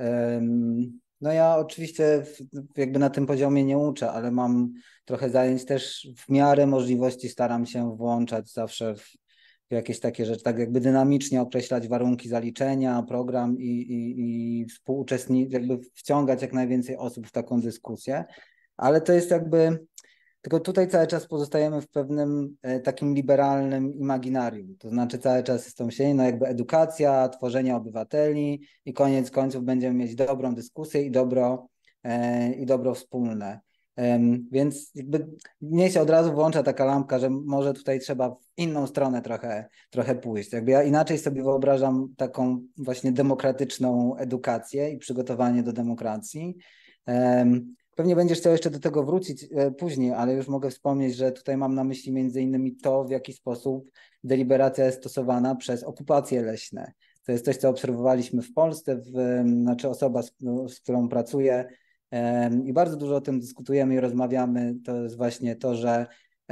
No ja oczywiście jakby na tym poziomie nie uczę, ale mam trochę zajęć też w miarę możliwości staram się włączać zawsze w jakieś takie rzeczy, tak jakby dynamicznie określać warunki zaliczenia, program i, i, i współuczestniczyć, jakby wciągać jak najwięcej osób w taką dyskusję, ale to jest jakby, tylko tutaj cały czas pozostajemy w pewnym e, takim liberalnym imaginarium, to znaczy cały czas jest to myślenie, no jakby edukacja, tworzenie obywateli i koniec końców będziemy mieć dobrą dyskusję i dobro, e, i dobro wspólne. Więc jakby mnie się od razu włącza taka lampka, że może tutaj trzeba w inną stronę trochę, trochę pójść. Jakby ja inaczej sobie wyobrażam taką właśnie demokratyczną edukację i przygotowanie do demokracji. Pewnie będziesz chciał jeszcze do tego wrócić później, ale już mogę wspomnieć, że tutaj mam na myśli między innymi to, w jaki sposób deliberacja jest stosowana przez okupacje leśne. To jest coś, co obserwowaliśmy w Polsce, w, znaczy osoba, z, z którą pracuję, i bardzo dużo o tym dyskutujemy i rozmawiamy. To jest właśnie to, że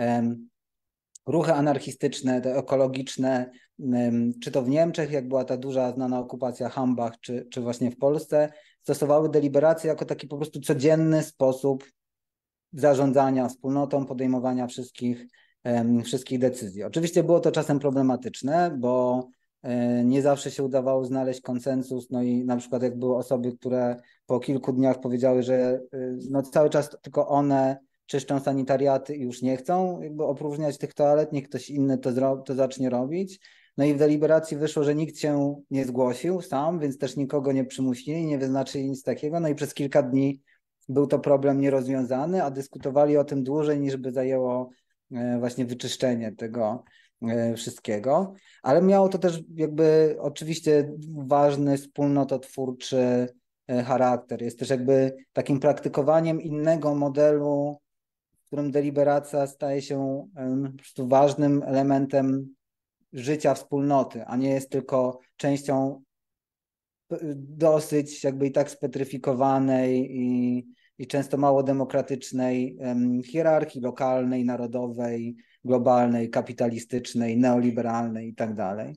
ruchy anarchistyczne, te ekologiczne, czy to w Niemczech, jak była ta duża znana okupacja Hambach, czy, czy właśnie w Polsce, stosowały deliberację jako taki po prostu codzienny sposób zarządzania wspólnotą, podejmowania wszystkich, wszystkich decyzji. Oczywiście było to czasem problematyczne, bo nie zawsze się udawało znaleźć konsensus, no i na przykład jak były osoby, które po kilku dniach powiedziały, że no cały czas tylko one czyszczą sanitariaty i już nie chcą jakby opróżniać tych toalet, niech ktoś inny to, to zacznie robić. No i w deliberacji wyszło, że nikt się nie zgłosił sam, więc też nikogo nie przymusili, nie wyznaczyli nic takiego. No i przez kilka dni był to problem nierozwiązany, a dyskutowali o tym dłużej niż by zajęło właśnie wyczyszczenie tego wszystkiego. Ale miało to też jakby oczywiście ważny wspólnototwórczy charakter. Jest też jakby takim praktykowaniem innego modelu, w którym deliberacja staje się po prostu ważnym elementem życia wspólnoty, a nie jest tylko częścią dosyć jakby i tak spetryfikowanej i i często mało demokratycznej hierarchii lokalnej, narodowej, globalnej, kapitalistycznej, neoliberalnej i tak dalej.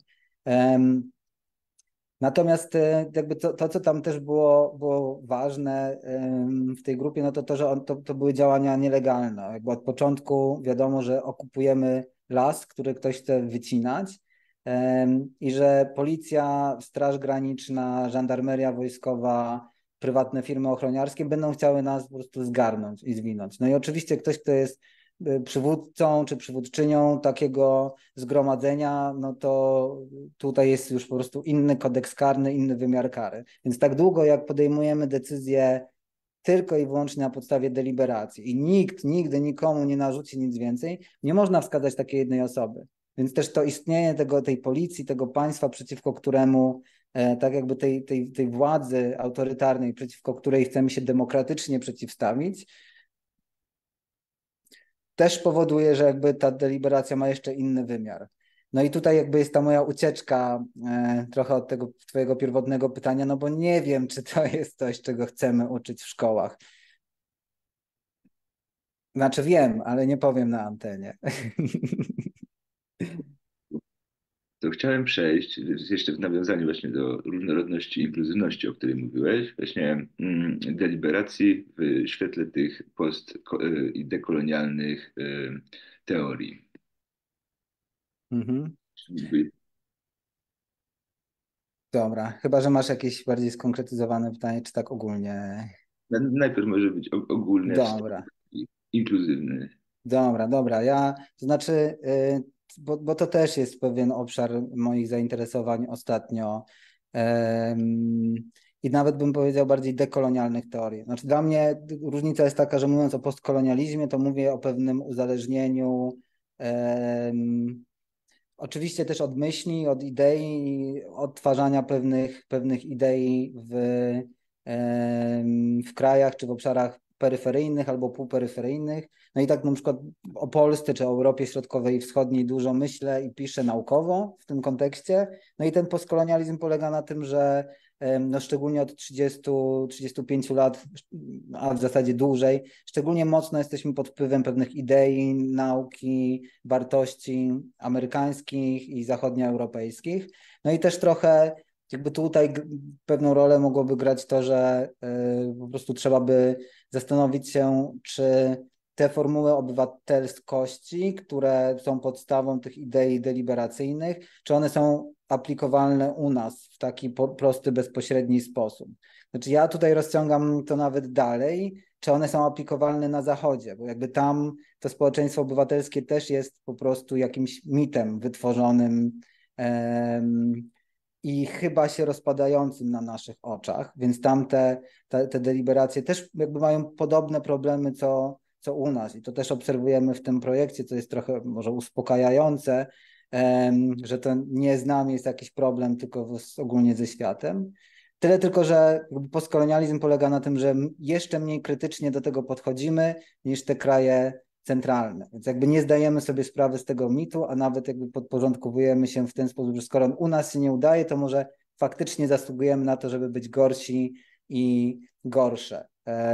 Natomiast jakby to, to, co tam też było, było ważne w tej grupie, no to to, że on, to, to były działania nielegalne. Jakby od początku wiadomo, że okupujemy las, który ktoś chce wycinać i że policja, Straż Graniczna, żandarmeria wojskowa, prywatne firmy ochroniarskie będą chciały nas po prostu zgarnąć i zwinąć. No i oczywiście ktoś, kto jest przywódcą czy przywódczynią takiego zgromadzenia, no to tutaj jest już po prostu inny kodeks karny, inny wymiar kary. Więc tak długo jak podejmujemy decyzję tylko i wyłącznie na podstawie deliberacji i nikt nigdy nikomu nie narzuci nic więcej, nie można wskazać takiej jednej osoby. Więc też to istnienie tego, tej policji, tego państwa, przeciwko któremu, e, tak jakby tej, tej, tej władzy autorytarnej, przeciwko której chcemy się demokratycznie przeciwstawić, też powoduje, że jakby ta deliberacja ma jeszcze inny wymiar. No i tutaj jakby jest ta moja ucieczka e, trochę od tego twojego pierwotnego pytania, no bo nie wiem, czy to jest coś, czego chcemy uczyć w szkołach. Znaczy wiem, ale nie powiem na antenie.
To chciałem przejść jeszcze w nawiązaniu właśnie do różnorodności i inkluzywności, o której mówiłeś, właśnie mm, deliberacji w świetle tych post- i dekolonialnych y, teorii.
Mhm. Dobra, chyba że masz jakieś bardziej skonkretyzowane pytanie, czy tak ogólnie?
Najpierw może być ogólny,
Dobra.
inkluzywny.
Dobra, dobra. Ja, to znaczy, y, bo, bo to też jest pewien obszar moich zainteresowań ostatnio. Em, I nawet bym powiedział bardziej dekolonialnych teorii. Znaczy, dla mnie różnica jest taka, że mówiąc o postkolonializmie, to mówię o pewnym uzależnieniu, em, oczywiście też od myśli, od idei, odtwarzania pewnych, pewnych idei w, em, w krajach czy w obszarach peryferyjnych albo półperyferyjnych. No i tak na przykład o Polsce czy o Europie Środkowej i Wschodniej dużo myślę i piszę naukowo w tym kontekście. No i ten postkolonializm polega na tym, że em, no szczególnie od trzydziestu trzydziestu pięciu lat, a w zasadzie dłużej, szczególnie mocno jesteśmy pod wpływem pewnych idei, nauki, wartości amerykańskich i zachodnioeuropejskich. No i też trochę jakby tutaj pewną rolę mogłoby grać to, że y, po prostu trzeba by zastanowić się, czy te formuły obywatelskości, które są podstawą tych idei deliberacyjnych, czy one są aplikowalne u nas w taki prosty, bezpośredni sposób. Znaczy ja tutaj rozciągam to nawet dalej, czy one są aplikowalne na Zachodzie, bo jakby tam to społeczeństwo obywatelskie też jest po prostu jakimś mitem wytworzonym em, i chyba się rozpadającym na naszych oczach, więc tam te, te, te deliberacje też jakby mają podobne problemy, co, co u nas i to też obserwujemy w tym projekcie, co jest trochę może uspokajające, em, że to nie z nami jest jakiś problem, tylko z, ogólnie ze światem. Tyle tylko, że jakby postkolonializm polega na tym, że jeszcze mniej krytycznie do tego podchodzimy niż te kraje centralne. Więc jakby nie zdajemy sobie sprawy z tego mitu, a nawet jakby podporządkowujemy się w ten sposób, że skoro u nas się nie udaje, to może faktycznie zasługujemy na to, żeby być gorsi i gorsze.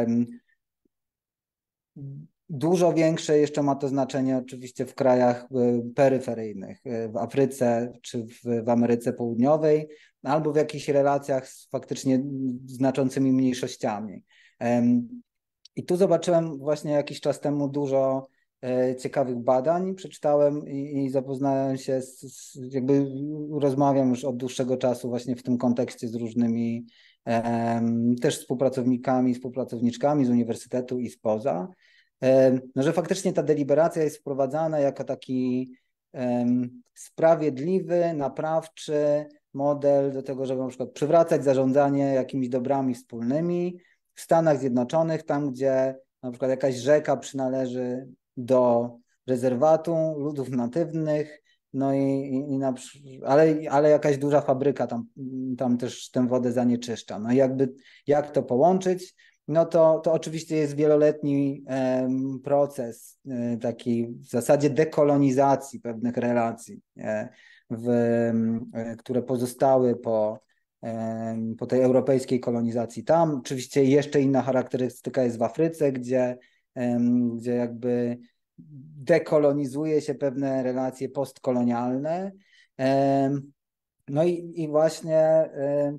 Dużo większe jeszcze ma to znaczenie oczywiście w krajach peryferyjnych, w Afryce czy w, w Ameryce Południowej, albo w jakichś relacjach z faktycznie znaczącymi mniejszościami. I tu zobaczyłem właśnie jakiś czas temu dużo ciekawych badań, przeczytałem i, i zapoznałem się z, z, jakby rozmawiam już od dłuższego czasu właśnie w tym kontekście z różnymi um, też współpracownikami, współpracowniczkami z uniwersytetu i spoza, um, no, że faktycznie ta deliberacja jest wprowadzana jako taki um, sprawiedliwy, naprawczy model do tego, żeby na przykład przywracać zarządzanie jakimiś dobrami wspólnymi w Stanach Zjednoczonych, tam gdzie na przykład jakaś rzeka przynależy do rezerwatu ludów natywnych, no i, i, i na, ale, ale jakaś duża fabryka tam, tam też tę wodę zanieczyszcza. No i jakby jak to połączyć? No to, to oczywiście jest wieloletni um, proces, um, taki w zasadzie dekolonizacji pewnych relacji, um, w, um, które pozostały po po tej europejskiej kolonizacji tam. Oczywiście jeszcze inna charakterystyka jest w Afryce, gdzie, gdzie jakby dekolonizuje się pewne relacje postkolonialne. No i, i właśnie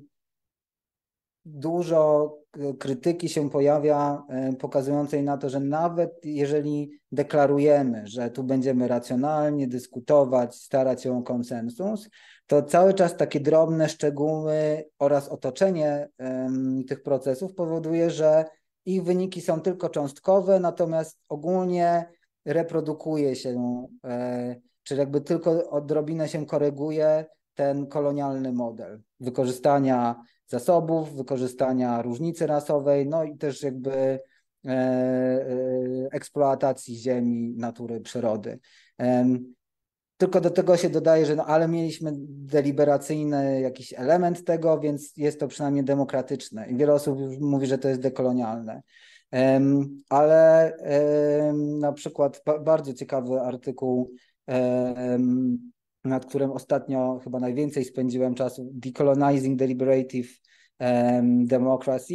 dużo krytyki się pojawia pokazującej na to, że nawet jeżeli deklarujemy, że tu będziemy racjonalnie dyskutować, starać się o konsensus, to cały czas takie drobne szczegóły oraz otoczenie um, tych procesów powoduje, że ich wyniki są tylko cząstkowe, natomiast ogólnie reprodukuje się, e, czyli jakby tylko odrobinę się koryguje ten kolonialny model wykorzystania zasobów, wykorzystania różnicy rasowej, no i też jakby e, e, eksploatacji ziemi, natury, przyrody. E, tylko do tego się dodaje, że no, ale mieliśmy deliberacyjny jakiś element tego, więc jest to przynajmniej demokratyczne. I wiele osób już mówi, że to jest dekolonialne. Um, ale um, na przykład ba bardzo ciekawy artykuł, um, nad którym ostatnio chyba najwięcej spędziłem czasu, Decolonizing Deliberative um, Democracy,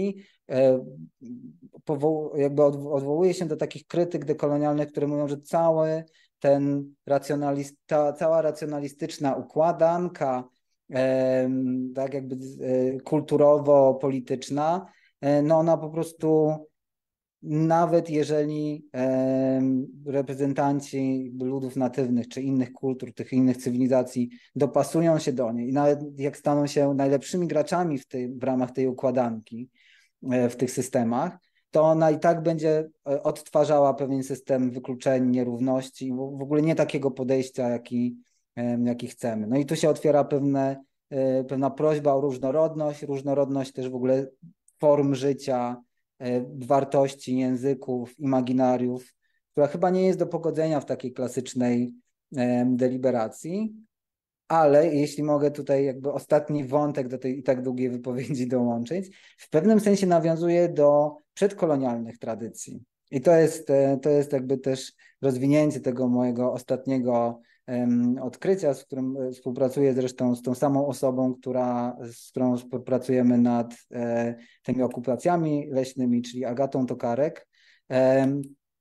um, jakby odwołuje się do takich krytyk dekolonialnych, które mówią, że cały ten racjonalista, cała racjonalistyczna układanka, um, tak jakby um, kulturowo-polityczna, um, no ona po prostu nawet jeżeli e, reprezentanci ludów natywnych czy innych kultur, tych innych cywilizacji dopasują się do niej i nawet jak staną się najlepszymi graczami w, tej, w ramach tej układanki, e, w tych systemach, to ona i tak będzie odtwarzała pewien system wykluczeń, nierówności, w ogóle nie takiego podejścia, jaki, e, jaki chcemy. No i tu się otwiera pewne, e, pewna prośba o różnorodność, różnorodność też w ogóle form życia, wartości, języków, imaginariów, która chyba nie jest do pogodzenia w takiej klasycznej deliberacji, ale jeśli mogę tutaj jakby ostatni wątek do tej i tak długiej wypowiedzi dołączyć, w pewnym sensie nawiązuje do przedkolonialnych tradycji. I to jest, to jest jakby też rozwinięcie tego mojego ostatniego um, odkrycia, z którym współpracuję zresztą z tą samą osobą, która, z którą współpracujemy nad e, tymi okupacjami leśnymi, czyli Agatą Tokarek, e,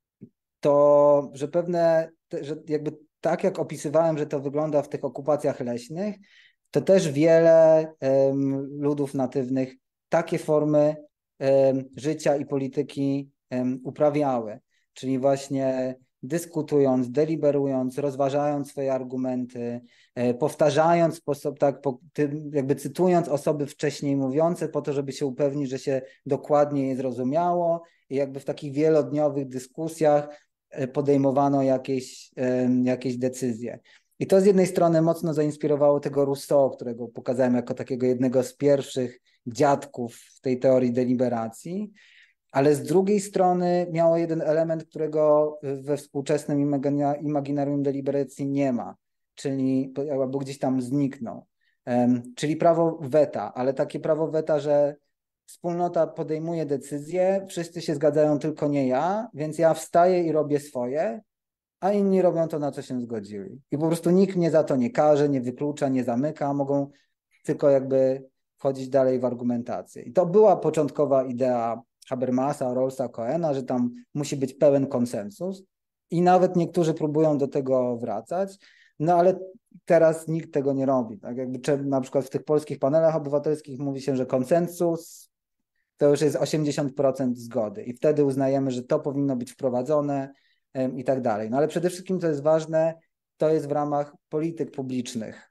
to, że pewne, że jakby tak jak opisywałem, że to wygląda w tych okupacjach leśnych, to też wiele um, ludów natywnych takie formy um, życia i polityki um, uprawiały. Czyli właśnie dyskutując, deliberując, rozważając swoje argumenty, e, powtarzając sposób, tak, po, tym, jakby cytując osoby wcześniej mówiące po to, żeby się upewnić, że się dokładnie je zrozumiało i jakby w takich wielodniowych dyskusjach podejmowano jakieś, jakieś decyzje. I to z jednej strony mocno zainspirowało tego Rousseau, którego pokazałem jako takiego jednego z pierwszych dziadków w tej teorii deliberacji, ale z drugiej strony miało jeden element, którego we współczesnym imaginarium deliberacji nie ma, czyli albo gdzieś tam zniknął, czyli prawo weta, ale takie prawo weta, że wspólnota podejmuje decyzję, wszyscy się zgadzają, tylko nie ja, więc ja wstaję i robię swoje, a inni robią to, na co się zgodzili. I po prostu nikt mnie za to nie karze, nie wyklucza, nie zamyka, mogą tylko jakby wchodzić dalej w argumentację. I to była początkowa idea Habermasa, Rawlsa, Cohena, że tam musi być pełen konsensus i nawet niektórzy próbują do tego wracać, no ale teraz nikt tego nie robi. Tak? Jakby na przykład w tych polskich panelach obywatelskich mówi się, że konsensus to już jest osiemdziesiąt procent zgody i wtedy uznajemy, że to powinno być wprowadzone i tak dalej. No ale przede wszystkim, co jest ważne, to jest w ramach polityk publicznych.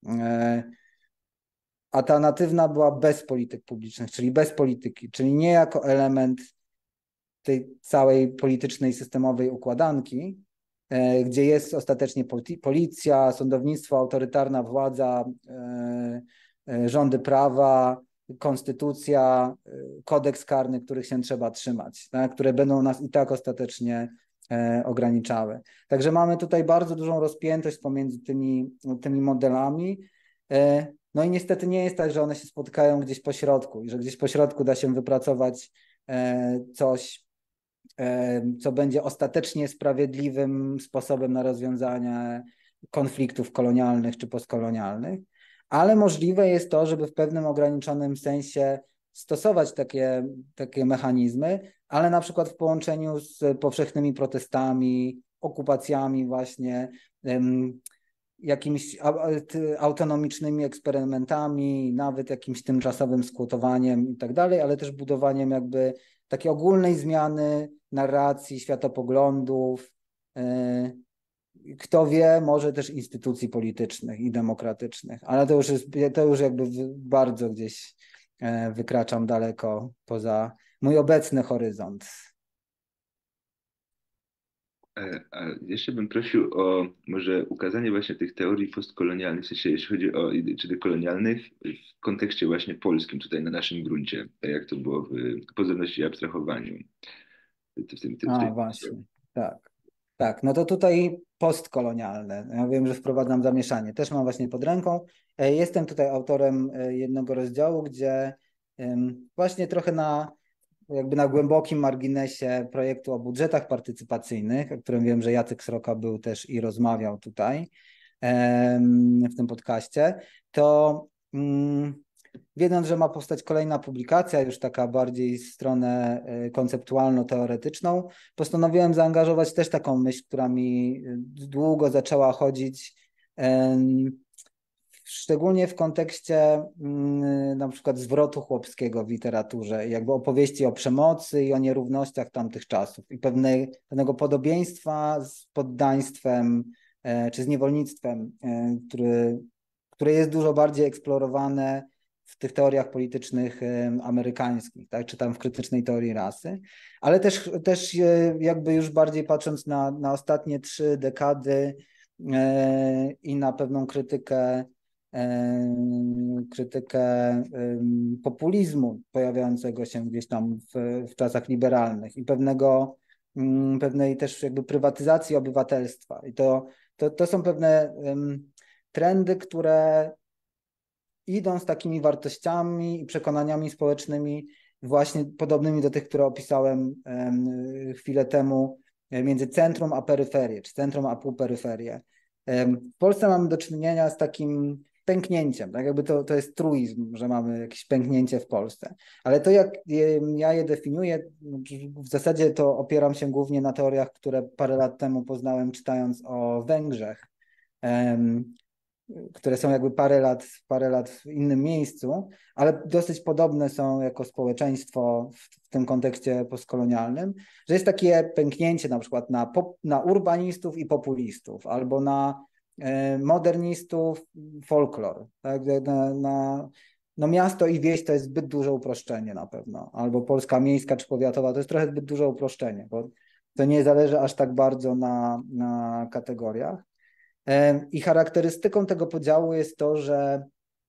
A ta natywna była bez polityk publicznych, czyli bez polityki, czyli nie jako element tej całej politycznej, systemowej układanki, gdzie jest ostatecznie policja, sądownictwo, autorytarna władza, rządy prawa, konstytucja, kodeks karny, których się trzeba trzymać, tak? Które będą nas i tak ostatecznie ograniczały. Także mamy tutaj bardzo dużą rozpiętość pomiędzy tymi, tymi modelami. No i niestety nie jest tak, że one się spotykają gdzieś po środku i że gdzieś po środku da się wypracować coś, co będzie ostatecznie sprawiedliwym sposobem na rozwiązanie konfliktów kolonialnych czy postkolonialnych. ale możliwe jest to, żeby w pewnym ograniczonym sensie stosować takie, takie mechanizmy, ale na przykład w połączeniu z powszechnymi protestami, okupacjami właśnie, jakimiś autonomicznymi eksperymentami, nawet jakimś tymczasowym skłotowaniem i tak dalej, ale też budowaniem jakby takiej ogólnej zmiany narracji, światopoglądów, kto wie, może też instytucji politycznych i demokratycznych, ale to już jest, to już jakby bardzo gdzieś wykraczam daleko poza mój obecny horyzont.
A jeszcze bym prosił o może ukazanie właśnie tych teorii postkolonialnych, w sensie jeśli chodzi o idei czy kolonialnych w kontekście właśnie polskim, tutaj na naszym gruncie, tak jak to było w pozorności i abstrahowaniu. W tym, w tym, w
A,
tej...
właśnie, tak. Tak, no to tutaj postkolonialne. Ja wiem, że wprowadzam zamieszanie. Też mam właśnie pod ręką. Jestem tutaj autorem jednego rozdziału, gdzie właśnie trochę na jakby na głębokim marginesie projektu o budżetach partycypacyjnych, o którym wiem, że Jacek Sroka był też i rozmawiał tutaj w tym podcaście, to wiedząc, że ma powstać kolejna publikacja, już taka bardziej w stronę konceptualno-teoretyczną, postanowiłem zaangażować też taką myśl, która mi długo zaczęła chodzić, szczególnie w kontekście na przykład zwrotu chłopskiego w literaturze, jakby opowieści o przemocy i o nierównościach tamtych czasów i pewnej, pewnego podobieństwa z poddaństwem czy z niewolnictwem, który, które jest dużo bardziej eksplorowane w tych teoriach politycznych amerykańskich, tak, czy tam w krytycznej teorii rasy, ale też, też jakby już bardziej patrząc na, na ostatnie trzy dekady i na pewną krytykę krytykę populizmu pojawiającego się gdzieś tam w, w czasach liberalnych i pewnego, pewnej też jakby prywatyzacji obywatelstwa. I to, to, to są pewne trendy, które idą z takimi wartościami i przekonaniami społecznymi właśnie podobnymi do tych, które opisałem chwilę temu między centrum a peryferię, czy centrum a półperyferię. W Polsce mamy do czynienia z takim pęknięciem, tak jakby to, to jest truizm, że mamy jakieś pęknięcie w Polsce. Ale to jak je, ja je definiuję, w zasadzie to opieram się głównie na teoriach, które parę lat temu poznałem czytając o Węgrzech, um, które są jakby parę lat, parę lat w innym miejscu, ale dosyć podobne są jako społeczeństwo w, w tym kontekście postkolonialnym, że jest takie pęknięcie na przykład na, pop, na urbanistów i populistów, albo na e, modernistów, folklor. Tak? Na, na, no miasto i wieś to jest zbyt duże uproszczenie na pewno, albo Polska miejska czy powiatowa to jest trochę zbyt duże uproszczenie, bo to nie zależy aż tak bardzo na, na kategoriach. I charakterystyką tego podziału jest to, że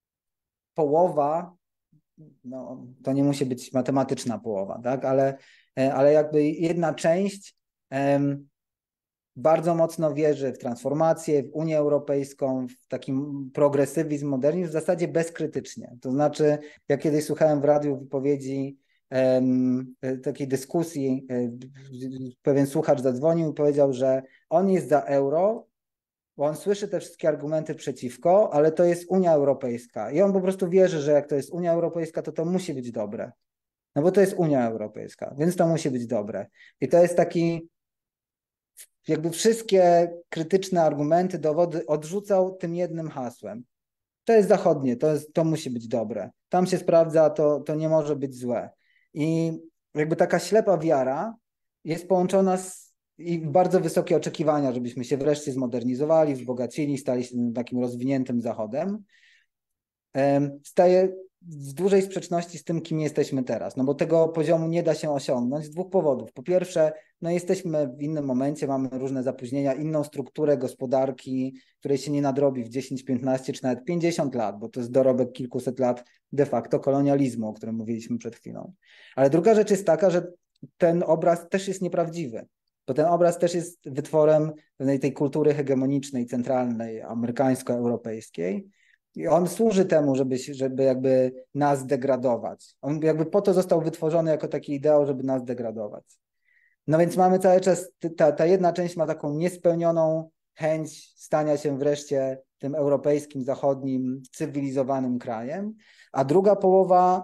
połowa, no, to nie musi być matematyczna połowa, tak? ale, ale jakby jedna część um, bardzo mocno wierzy w transformację, w Unię Europejską, w taki progresywizm, modernizm w zasadzie bezkrytycznie. To znaczy, ja kiedyś słuchałem w radiu wypowiedzi um, takiej dyskusji, pewien słuchacz zadzwonił i powiedział, że on jest za euro, bo on słyszy te wszystkie argumenty przeciwko, ale to jest Unia Europejska i on po prostu wierzy, że jak to jest Unia Europejska, to to musi być dobre. No bo to jest Unia Europejska, więc to musi być dobre. I to jest taki, jakby wszystkie krytyczne argumenty, dowody odrzucał tym jednym hasłem. To jest zachodnie, to, jest, to musi być dobre. Tam się sprawdza, to, to nie może być złe. I jakby taka ślepa wiara jest połączona z i bardzo wysokie oczekiwania, żebyśmy się wreszcie zmodernizowali, wzbogacili, stali się takim rozwiniętym Zachodem, staje w dużej sprzeczności z tym, kim jesteśmy teraz. No bo tego poziomu nie da się osiągnąć z dwóch powodów. Po pierwsze, no jesteśmy w innym momencie, mamy różne zapóźnienia, inną strukturę gospodarki, której się nie nadrobi w dziesięć, piętnaście czy nawet pięćdziesiąt lat, bo to jest dorobek kilkuset lat de facto kolonializmu, o którym mówiliśmy przed chwilą. Ale druga rzecz jest taka, że ten obraz też jest nieprawdziwy. Bo ten obraz też jest wytworem pewnej tej kultury hegemonicznej, centralnej, amerykańsko-europejskiej. I on służy temu, żeby, żeby jakby nas degradować. On jakby po to został wytworzony jako taki ideał, żeby nas degradować. No więc mamy cały czas, ta, ta jedna część ma taką niespełnioną chęć stania się wreszcie tym europejskim, zachodnim, cywilizowanym krajem, a druga połowa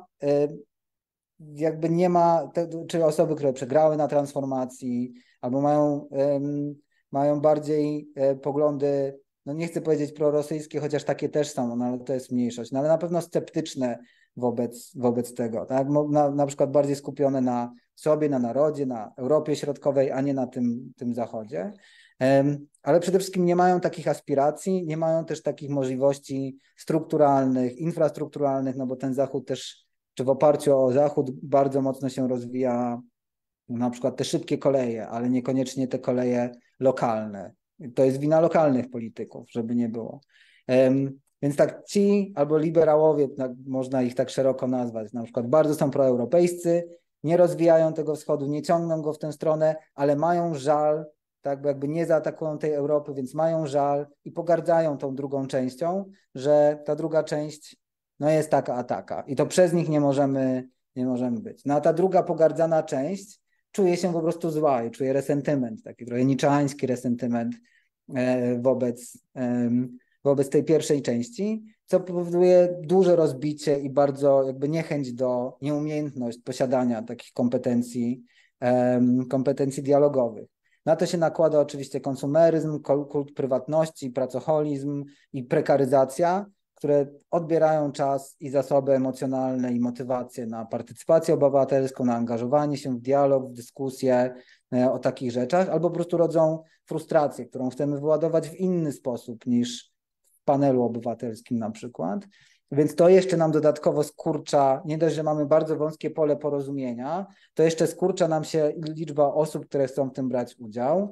jakby nie ma, czy osoby, które przegrały na transformacji, albo mają, mają bardziej poglądy, no nie chcę powiedzieć prorosyjskie, chociaż takie też są, no ale to jest mniejszość, no ale na pewno sceptyczne wobec, wobec tego, tak? Na, na przykład bardziej skupione na sobie, na narodzie, na Europie Środkowej, a nie na tym, tym Zachodzie. Ale przede wszystkim nie mają takich aspiracji, nie mają też takich możliwości strukturalnych, infrastrukturalnych, no bo ten Zachód też, czy w oparciu o Zachód bardzo mocno się rozwija na przykład te szybkie koleje, ale niekoniecznie te koleje lokalne. To jest wina lokalnych polityków, żeby nie było. Więc tak ci albo liberałowie, można ich tak szeroko nazwać, na przykład bardzo są proeuropejscy, nie rozwijają tego wschodu, nie ciągną go w tę stronę, ale mają żal, tak, bo jakby nie zaatakują tej Europy, więc mają żal i pogardzają tą drugą częścią, że ta druga część no jest taka a taka i to przez nich nie możemy, nie możemy być. No a ta druga pogardzana część czuje się po prostu zła i czuje resentyment, taki trochę niczeański resentyment wobec, wobec tej pierwszej części, co powoduje duże rozbicie i bardzo jakby niechęć do, nieumiejętność posiadania takich kompetencji, kompetencji dialogowych. Na to się nakłada oczywiście konsumeryzm, kult prywatności, pracoholizm i prekaryzacja, które odbierają czas i zasoby emocjonalne i motywację na partycypację obywatelską, na angażowanie się w dialog, w dyskusję o takich rzeczach, albo po prostu rodzą frustrację, którą chcemy wyładować w inny sposób niż w panelu obywatelskim na przykład. Więc to jeszcze nam dodatkowo skurcza, nie dość, że mamy bardzo wąskie pole porozumienia, to jeszcze skurcza nam się liczba osób, które chcą w tym brać udział.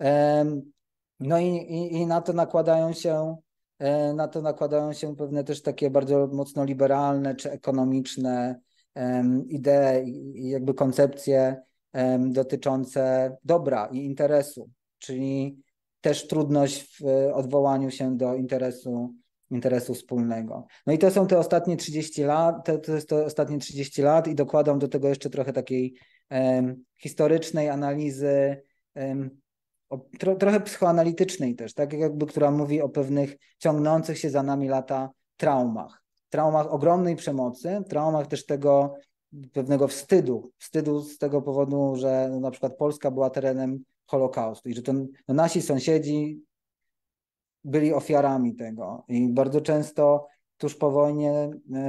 No i, i, i na to nakładają się na to nakładają się pewne też takie bardzo mocno liberalne czy ekonomiczne idee i jakby koncepcje dotyczące dobra i interesu, czyli też trudność w odwołaniu się do interesu, interesu wspólnego. No i to są te ostatnie trzydzieści lat, to, to jest to ostatnie trzydzieści lat i dokładam do tego jeszcze trochę takiej um, historycznej analizy, um, o, tro, trochę psychoanalitycznej też, tak jakby, która mówi o pewnych ciągnących się za nami lata traumach. Traumach ogromnej przemocy, traumach też tego pewnego wstydu, wstydu z tego powodu, że no, na przykład Polska była terenem Holokaustu i że to no, nasi sąsiedzi byli ofiarami tego i bardzo często tuż po wojnie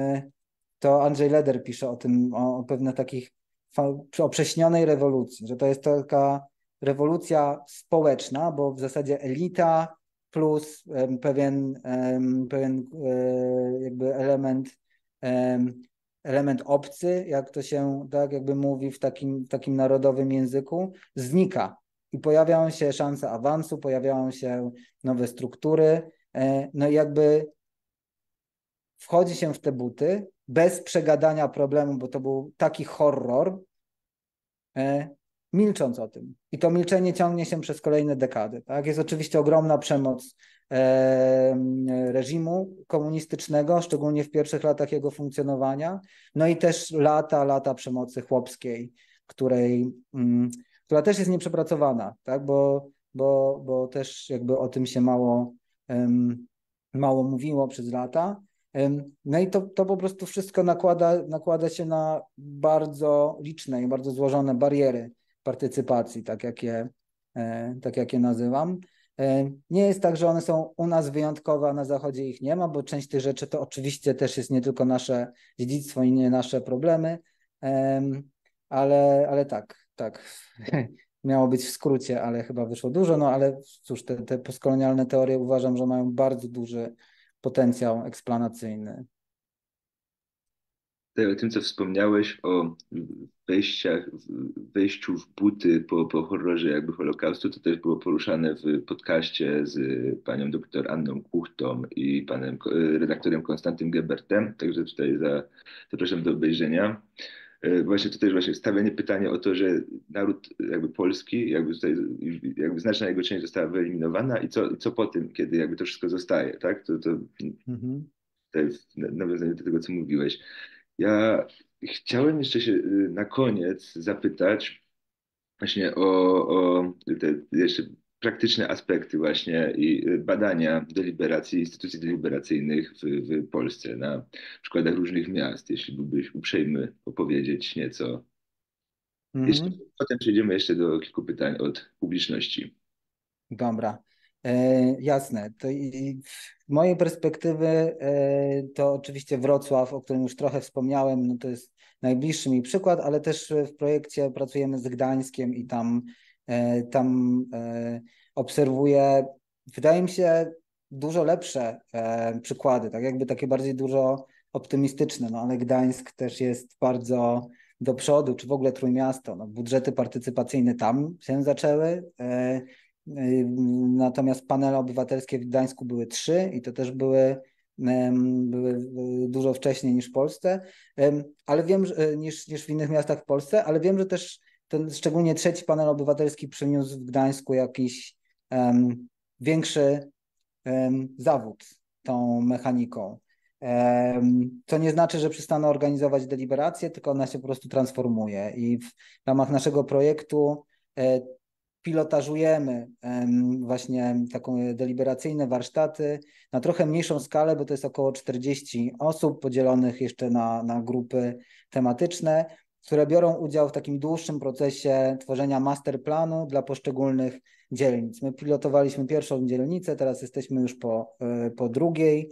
to Andrzej Leder pisze o tym, o, o pewnych takich, o prześnionej rewolucji, że to jest taka rewolucja społeczna, bo w zasadzie elita plus pewien, pewien jakby element element obcy, jak to się tak jakby mówi w takim, w takim narodowym języku, znika i pojawiają się szanse awansu, pojawiają się nowe struktury, no i jakby wchodzi się w te buty bez przegadania problemu, bo to był taki horror, milcząc o tym. I to milczenie ciągnie się przez kolejne dekady. Tak? Jest oczywiście ogromna przemoc reżimu komunistycznego, szczególnie w pierwszych latach jego funkcjonowania, no i też lata, lata przemocy chłopskiej, której, która też jest nieprzepracowana, tak? bo, bo, bo też jakby o tym się mało, mało mówiło przez lata. No i to, to po prostu wszystko nakłada, nakłada się na bardzo liczne i bardzo złożone bariery partycypacji, tak jak je, tak jak je nazywam. Nie jest tak, że one są u nas wyjątkowe, a na Zachodzie ich nie ma, bo część tych rzeczy to oczywiście też jest nie tylko nasze dziedzictwo i nie nasze problemy, ale, ale tak, tak. Miało być w skrócie, ale chyba wyszło dużo, no ale cóż, te, te postkolonialne teorie uważam, że mają bardzo duży potencjał eksplanacyjny.
Tutaj o tym, co wspomniałeś o wejściach, wejściu w buty po, po horrorze jakby Holokaustu, to też było poruszane w podcaście z panią doktor Anną Kuchtą i panem redaktorem Konstantym Gebertem, także tutaj za, zapraszam do obejrzenia. Właśnie to też właśnie stawianie pytania o to, że naród jakby polski, jakby tutaj jakby znaczna jego część została wyeliminowana i co, co po tym, kiedy jakby to wszystko zostaje, tak? To, to,
Mhm.
to jest nawiązanie do tego, co mówiłeś. Ja chciałem jeszcze się na koniec zapytać właśnie o, o te jeszcze praktyczne aspekty właśnie i badania deliberacji, instytucji deliberacyjnych w, w Polsce na przykładach różnych miast, jeśli byłbyś uprzejmy opowiedzieć nieco. Jeśli,
Mhm.
potem przejdziemy jeszcze do kilku pytań od publiczności.
Dobra, e, jasne. To i z mojej perspektywy e, to oczywiście Wrocław, o którym już trochę wspomniałem, no to jest najbliższy mi przykład, ale też w projekcie pracujemy z Gdańskiem i tam, e, tam e, obserwuję, wydaje mi się, dużo lepsze e, przykłady, tak jakby takie bardziej dużo optymistyczne, no ale Gdańsk też jest bardzo do przodu, czy w ogóle Trójmiasto, no, budżety partycypacyjne tam się zaczęły. E, Natomiast panele obywatelskie w Gdańsku były trzy i to też były, były dużo wcześniej niż w Polsce, ale wiem, że, niż, niż w innych miastach w Polsce, ale wiem, że też ten szczególnie trzeci panel obywatelski przyniósł w Gdańsku jakiś um, większy um, zawód tą mechaniką. Um, to nie znaczy, że przestaną organizować deliberacje, tylko ona się po prostu transformuje i w ramach naszego projektu e, pilotażujemy właśnie taką deliberacyjne warsztaty na trochę mniejszą skalę, bo to jest około czterdzieści osób podzielonych jeszcze na, na grupy tematyczne, które biorą udział w takim dłuższym procesie tworzenia masterplanu dla poszczególnych dzielnic. My pilotowaliśmy pierwszą dzielnicę, teraz jesteśmy już po, e, po drugiej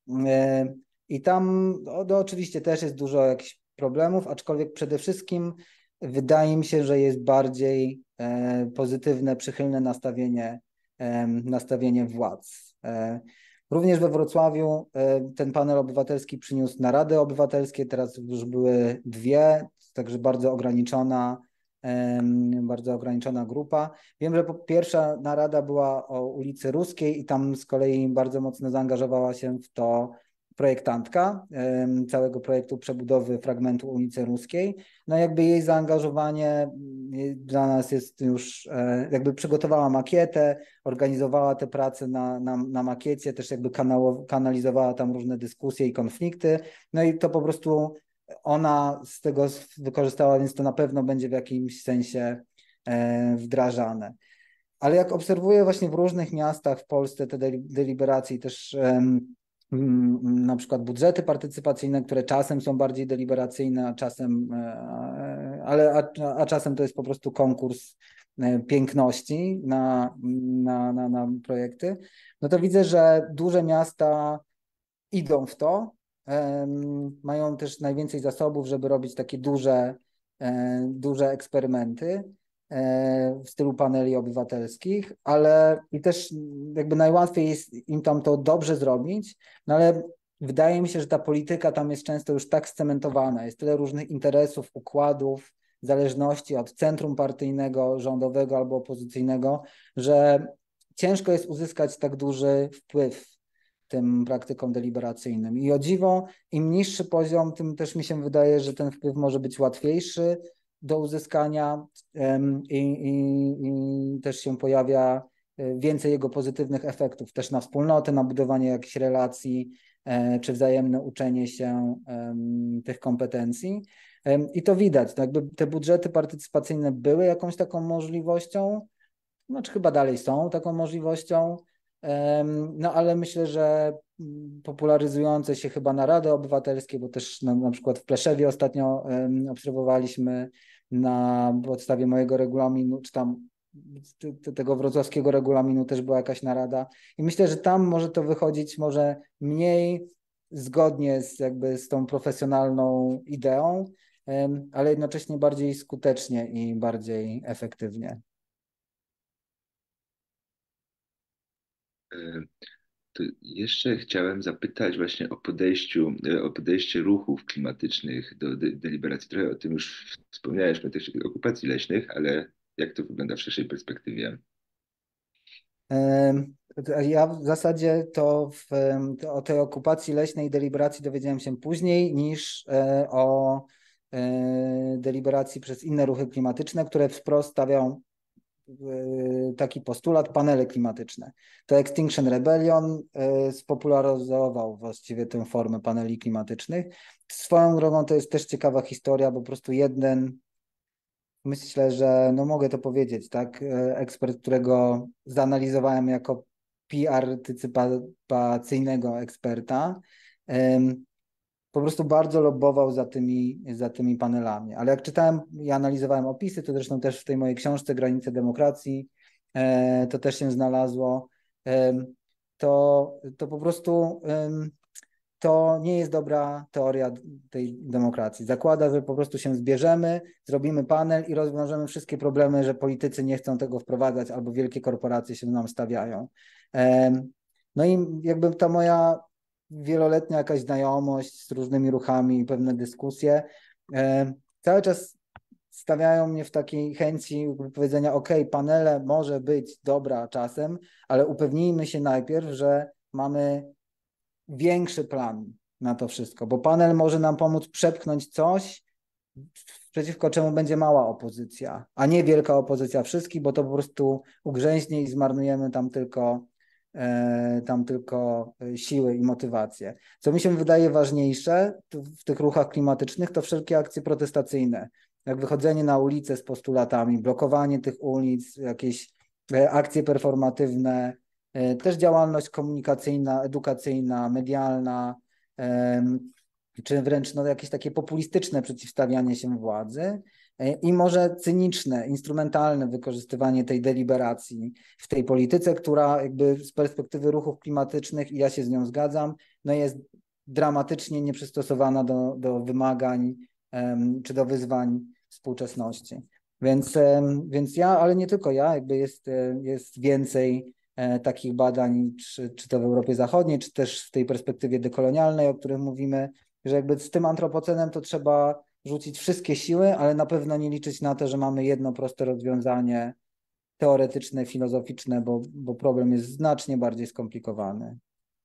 e, i tam no, no, oczywiście też jest dużo jakichś problemów, aczkolwiek przede wszystkim wydaje mi się, że jest bardziej e, pozytywne, przychylne nastawienie, e, nastawienie władz. E, również we Wrocławiu e, ten panel obywatelski przyniósł narady obywatelskie, teraz już były dwie, także bardzo ograniczona, e, bardzo ograniczona grupa. Wiem, że pierwsza narada była o ulicy Ruskiej i tam z kolei bardzo mocno zaangażowała się w to projektantka całego projektu przebudowy fragmentu ulicy Ruskiej. No jakby jej zaangażowanie dla nas jest już, jakby przygotowała makietę, organizowała te prace na, na, na makiecie, też jakby kanał, kanalizowała tam różne dyskusje i konflikty. No i to po prostu ona z tego wykorzystała, więc to na pewno będzie w jakimś sensie wdrażane. Ale jak obserwuję właśnie w różnych miastach w Polsce te deliberacje, też na przykład budżety partycypacyjne, które czasem są bardziej deliberacyjne, a czasem, ale, a, a czasem to jest po prostu konkurs piękności na, na, na, na projekty, no to widzę, że duże miasta idą w to, mają też najwięcej zasobów, żeby robić takie duże, duże eksperymenty w stylu paneli obywatelskich, ale i też jakby najłatwiej jest im tam to dobrze zrobić, no ale wydaje mi się, że ta polityka tam jest często już tak scementowana, jest tyle różnych interesów, układów, zależności od centrum partyjnego, rządowego albo opozycyjnego, że ciężko jest uzyskać tak duży wpływ tym praktykom deliberacyjnym. I o dziwo, im niższy poziom, tym też mi się wydaje, że ten wpływ może być łatwiejszy do uzyskania i, i, i też się pojawia więcej jego pozytywnych efektów też na wspólnotę, na budowanie jakichś relacji, czy wzajemne uczenie się tych kompetencji. I to widać, no jakby te budżety partycypacyjne były jakąś taką możliwością, znaczy chyba dalej są taką możliwością, no ale myślę, że popularyzujące się chyba narady obywatelskie, bo też na, na przykład w Pleszewie ostatnio obserwowaliśmy na podstawie mojego regulaminu, czy tam tego wrocławskiego regulaminu też była jakaś narada i myślę, że tam może to wychodzić może mniej zgodnie z jakby z tą profesjonalną ideą, ale jednocześnie bardziej skutecznie i bardziej efektywnie.
To jeszcze chciałem zapytać właśnie o podejściu, o podejście ruchów klimatycznych do de deliberacji. Trochę o tym już wspomniałeś w kontekście okupacji leśnych, ale jak to wygląda w szerszej perspektywie?
Ja w zasadzie to, w, to o tej okupacji leśnej deliberacji dowiedziałem się później niż o deliberacji przez inne ruchy klimatyczne, które wprost stawiają taki postulat, panele klimatyczne. To Extinction Rebellion spopularyzował właściwie tę formę paneli klimatycznych. Swoją drogą to jest też ciekawa historia, bo po prostu jeden myślę, że no mogę to powiedzieć, tak? Ekspert, którego zanalizowałem jako partycypacyjnego eksperta, po prostu bardzo lobbował za tymi, za tymi panelami. Ale jak czytałem i analizowałem opisy, to zresztą też w tej mojej książce Granice demokracji to też się znalazło, to, to po prostu to nie jest dobra teoria tej demokracji. Zakłada, że po prostu się zbierzemy, zrobimy panel i rozwiążemy wszystkie problemy, że politycy nie chcą tego wprowadzać albo wielkie korporacje się nam stawiają. No i jakby ta moja wieloletnia jakaś znajomość z różnymi ruchami i pewne dyskusje cały czas stawiają mnie w takiej chęci powiedzenia, ok, panele może być dobra czasem, ale upewnijmy się najpierw, że mamy większy plan na to wszystko, bo panel może nam pomóc przepchnąć coś, przeciwko czemu będzie mała opozycja, a nie wielka opozycja wszystkich, bo to po prostu ugrzęźnie i zmarnujemy tam tylko, e, tam tylko siły i motywacje. Co mi się wydaje ważniejsze w tych ruchach klimatycznych, to wszelkie akcje protestacyjne, jak wychodzenie na ulicę z postulatami, blokowanie tych ulic, jakieś akcje performatywne, też działalność komunikacyjna, edukacyjna, medialna, czy wręcz no, jakieś takie populistyczne przeciwstawianie się władzy i może cyniczne, instrumentalne wykorzystywanie tej deliberacji w tej polityce, która jakby z perspektywy ruchów klimatycznych, i ja się z nią zgadzam, no jest dramatycznie nieprzystosowana do, do wymagań czy do wyzwań współczesności. Więc, więc ja, ale nie tylko ja, jakby jest, jest więcej takich badań, czy, czy to w Europie Zachodniej, czy też w tej perspektywie dekolonialnej, o której mówimy, że jakby z tym antropocenem to trzeba rzucić wszystkie siły, ale na pewno nie liczyć na to, że mamy jedno proste rozwiązanie teoretyczne, filozoficzne, bo, bo problem jest znacznie bardziej skomplikowany.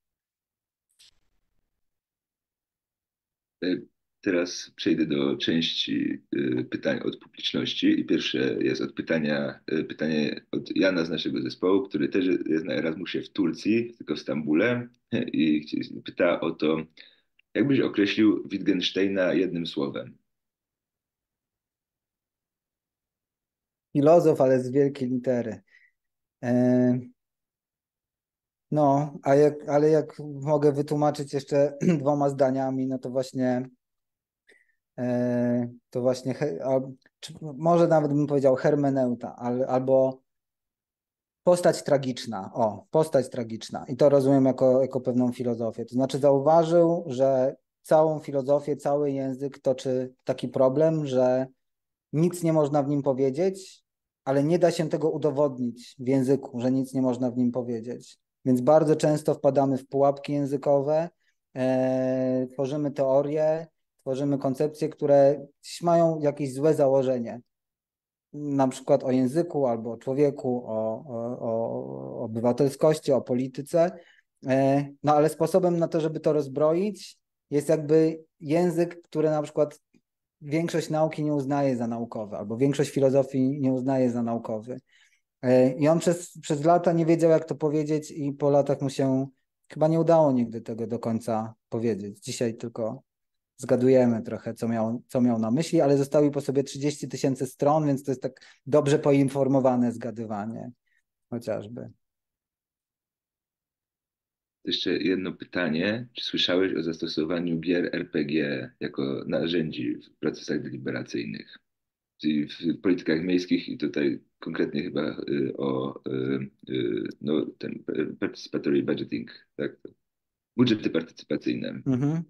Teraz przejdę do części pytań od publiczności i pierwsze jest od pytania, pytanie od Jana z naszego zespołu, który też jest na Erasmusie w Turcji, tylko w Stambule, i pyta o to, jak byś określił Wittgensteina jednym słowem?
Filozof, ale z wielkiej litery. No, a jak, ale jak mogę wytłumaczyć jeszcze dwoma zdaniami, no to właśnie to właśnie, czy może nawet bym powiedział hermeneuta, ale, albo postać tragiczna. O, postać tragiczna. I to rozumiem jako, jako pewną filozofię. To znaczy zauważył, że całą filozofię, cały język toczy taki problem, że nic nie można w nim powiedzieć, ale nie da się tego udowodnić w języku, że nic nie można w nim powiedzieć. Więc bardzo często wpadamy w pułapki językowe, e, tworzymy teorie, tworzymy koncepcje, które mają jakieś złe założenie. Na przykład o języku albo o człowieku, o, o, o obywatelskości, o polityce. E, no ale sposobem na to, żeby to rozbroić, jest jakby język, który na przykład większość nauki nie uznaje za naukowy, albo większość filozofii nie uznaje za naukowy. I on przez, przez lata nie wiedział, jak to powiedzieć, i po latach mu się chyba nie udało nigdy tego do końca powiedzieć. Dzisiaj tylko zgadujemy trochę, co miał, co miał na myśli, ale zostawił po sobie trzydzieści tysięcy stron, więc to jest tak dobrze poinformowane zgadywanie chociażby.
Jeszcze jedno pytanie. Czy słyszałeś o zastosowaniu gier R P G jako narzędzi w procesach deliberacyjnych? Czyli w politykach miejskich, i tutaj konkretnie chyba o no, ten participatory budgeting, tak? Budżety partycypacyjne. Mhm.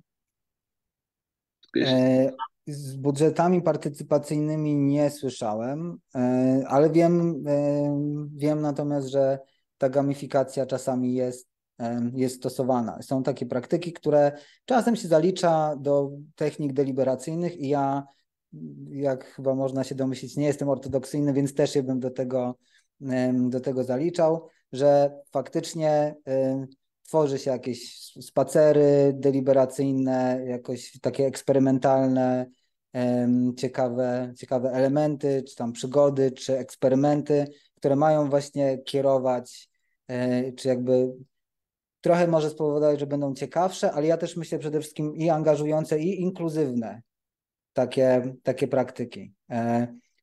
E, z budżetami partycypacyjnymi nie słyszałem, e, ale wiem, e, wiem natomiast, że ta gamifikacja czasami jest, e, jest stosowana. Są takie praktyki, które czasem się zalicza do technik deliberacyjnych, i ja, jak chyba można się domyślić, nie jestem ortodoksyjny, więc też je bym do tego, do tego zaliczał, że faktycznie tworzy się jakieś spacery deliberacyjne, jakoś takie eksperymentalne, ciekawe, ciekawe elementy, czy tam przygody, czy eksperymenty, które mają właśnie kierować, czy jakby trochę może spowodować, że będą ciekawsze, ale ja też myślę przede wszystkim i angażujące, i inkluzywne takie, takie praktyki.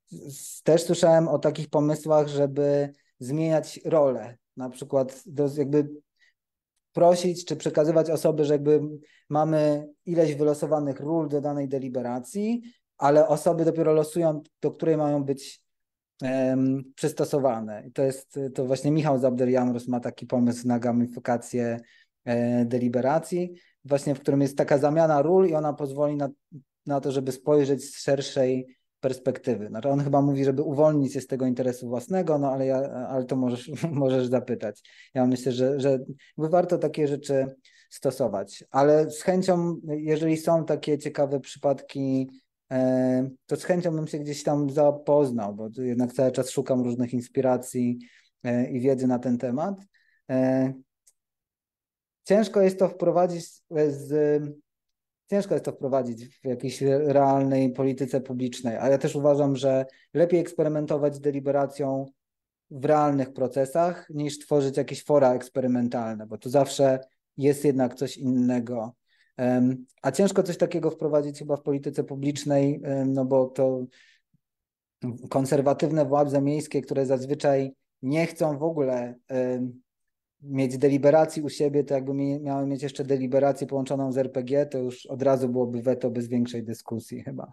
s- też słyszałem o takich pomysłach, żeby zmieniać rolę. Na przykład do, jakby prosić czy przekazywać osoby, że jakby mamy ileś wylosowanych ról do danej deliberacji, ale osoby dopiero losują, do której mają być em, przystosowane. I to jest, to właśnie Michał Zabder-Jamros ma taki pomysł na gamifikację e, deliberacji, właśnie w którym jest taka zamiana ról i ona pozwoli na, na to, żeby spojrzeć z szerszej perspektywy. Znaczy on chyba mówi, żeby uwolnić się z tego interesu własnego, no ale, ja, ale to możesz, możesz zapytać. Ja myślę, że, że warto takie rzeczy stosować, ale z chęcią, jeżeli są takie ciekawe przypadki, e, to z chęcią bym się gdzieś tam zapoznał, bo tu jednak cały czas szukam różnych inspiracji e, i wiedzy na ten temat. E, Ciężko jest to wprowadzić z, ciężko jest to wprowadzić w jakiejś realnej polityce publicznej, a ja też uważam, że lepiej eksperymentować z deliberacją w realnych procesach, niż tworzyć jakieś fora eksperymentalne, bo to zawsze jest jednak coś innego. A ciężko coś takiego wprowadzić chyba w polityce publicznej, no bo to konserwatywne władze miejskie, które zazwyczaj nie chcą w ogóle mieć deliberacji u siebie, to jakby miały mieć jeszcze deliberację połączoną z er pe gie, to już od razu byłoby weto bez większej dyskusji chyba.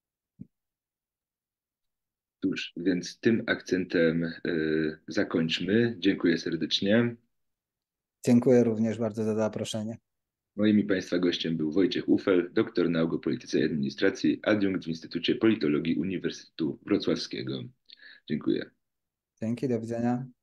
Cóż, więc tym akcentem y, zakończmy. Dziękuję serdecznie.
Dziękuję również bardzo za zaproszenie.
Moim i Państwa gościem był Wojciech Ufel, doktor nauk o polityce i administracji, adiunkt w Instytucie Politologii Uniwersytetu Wrocławskiego. Dziękuję.
Dzięki, do widzenia.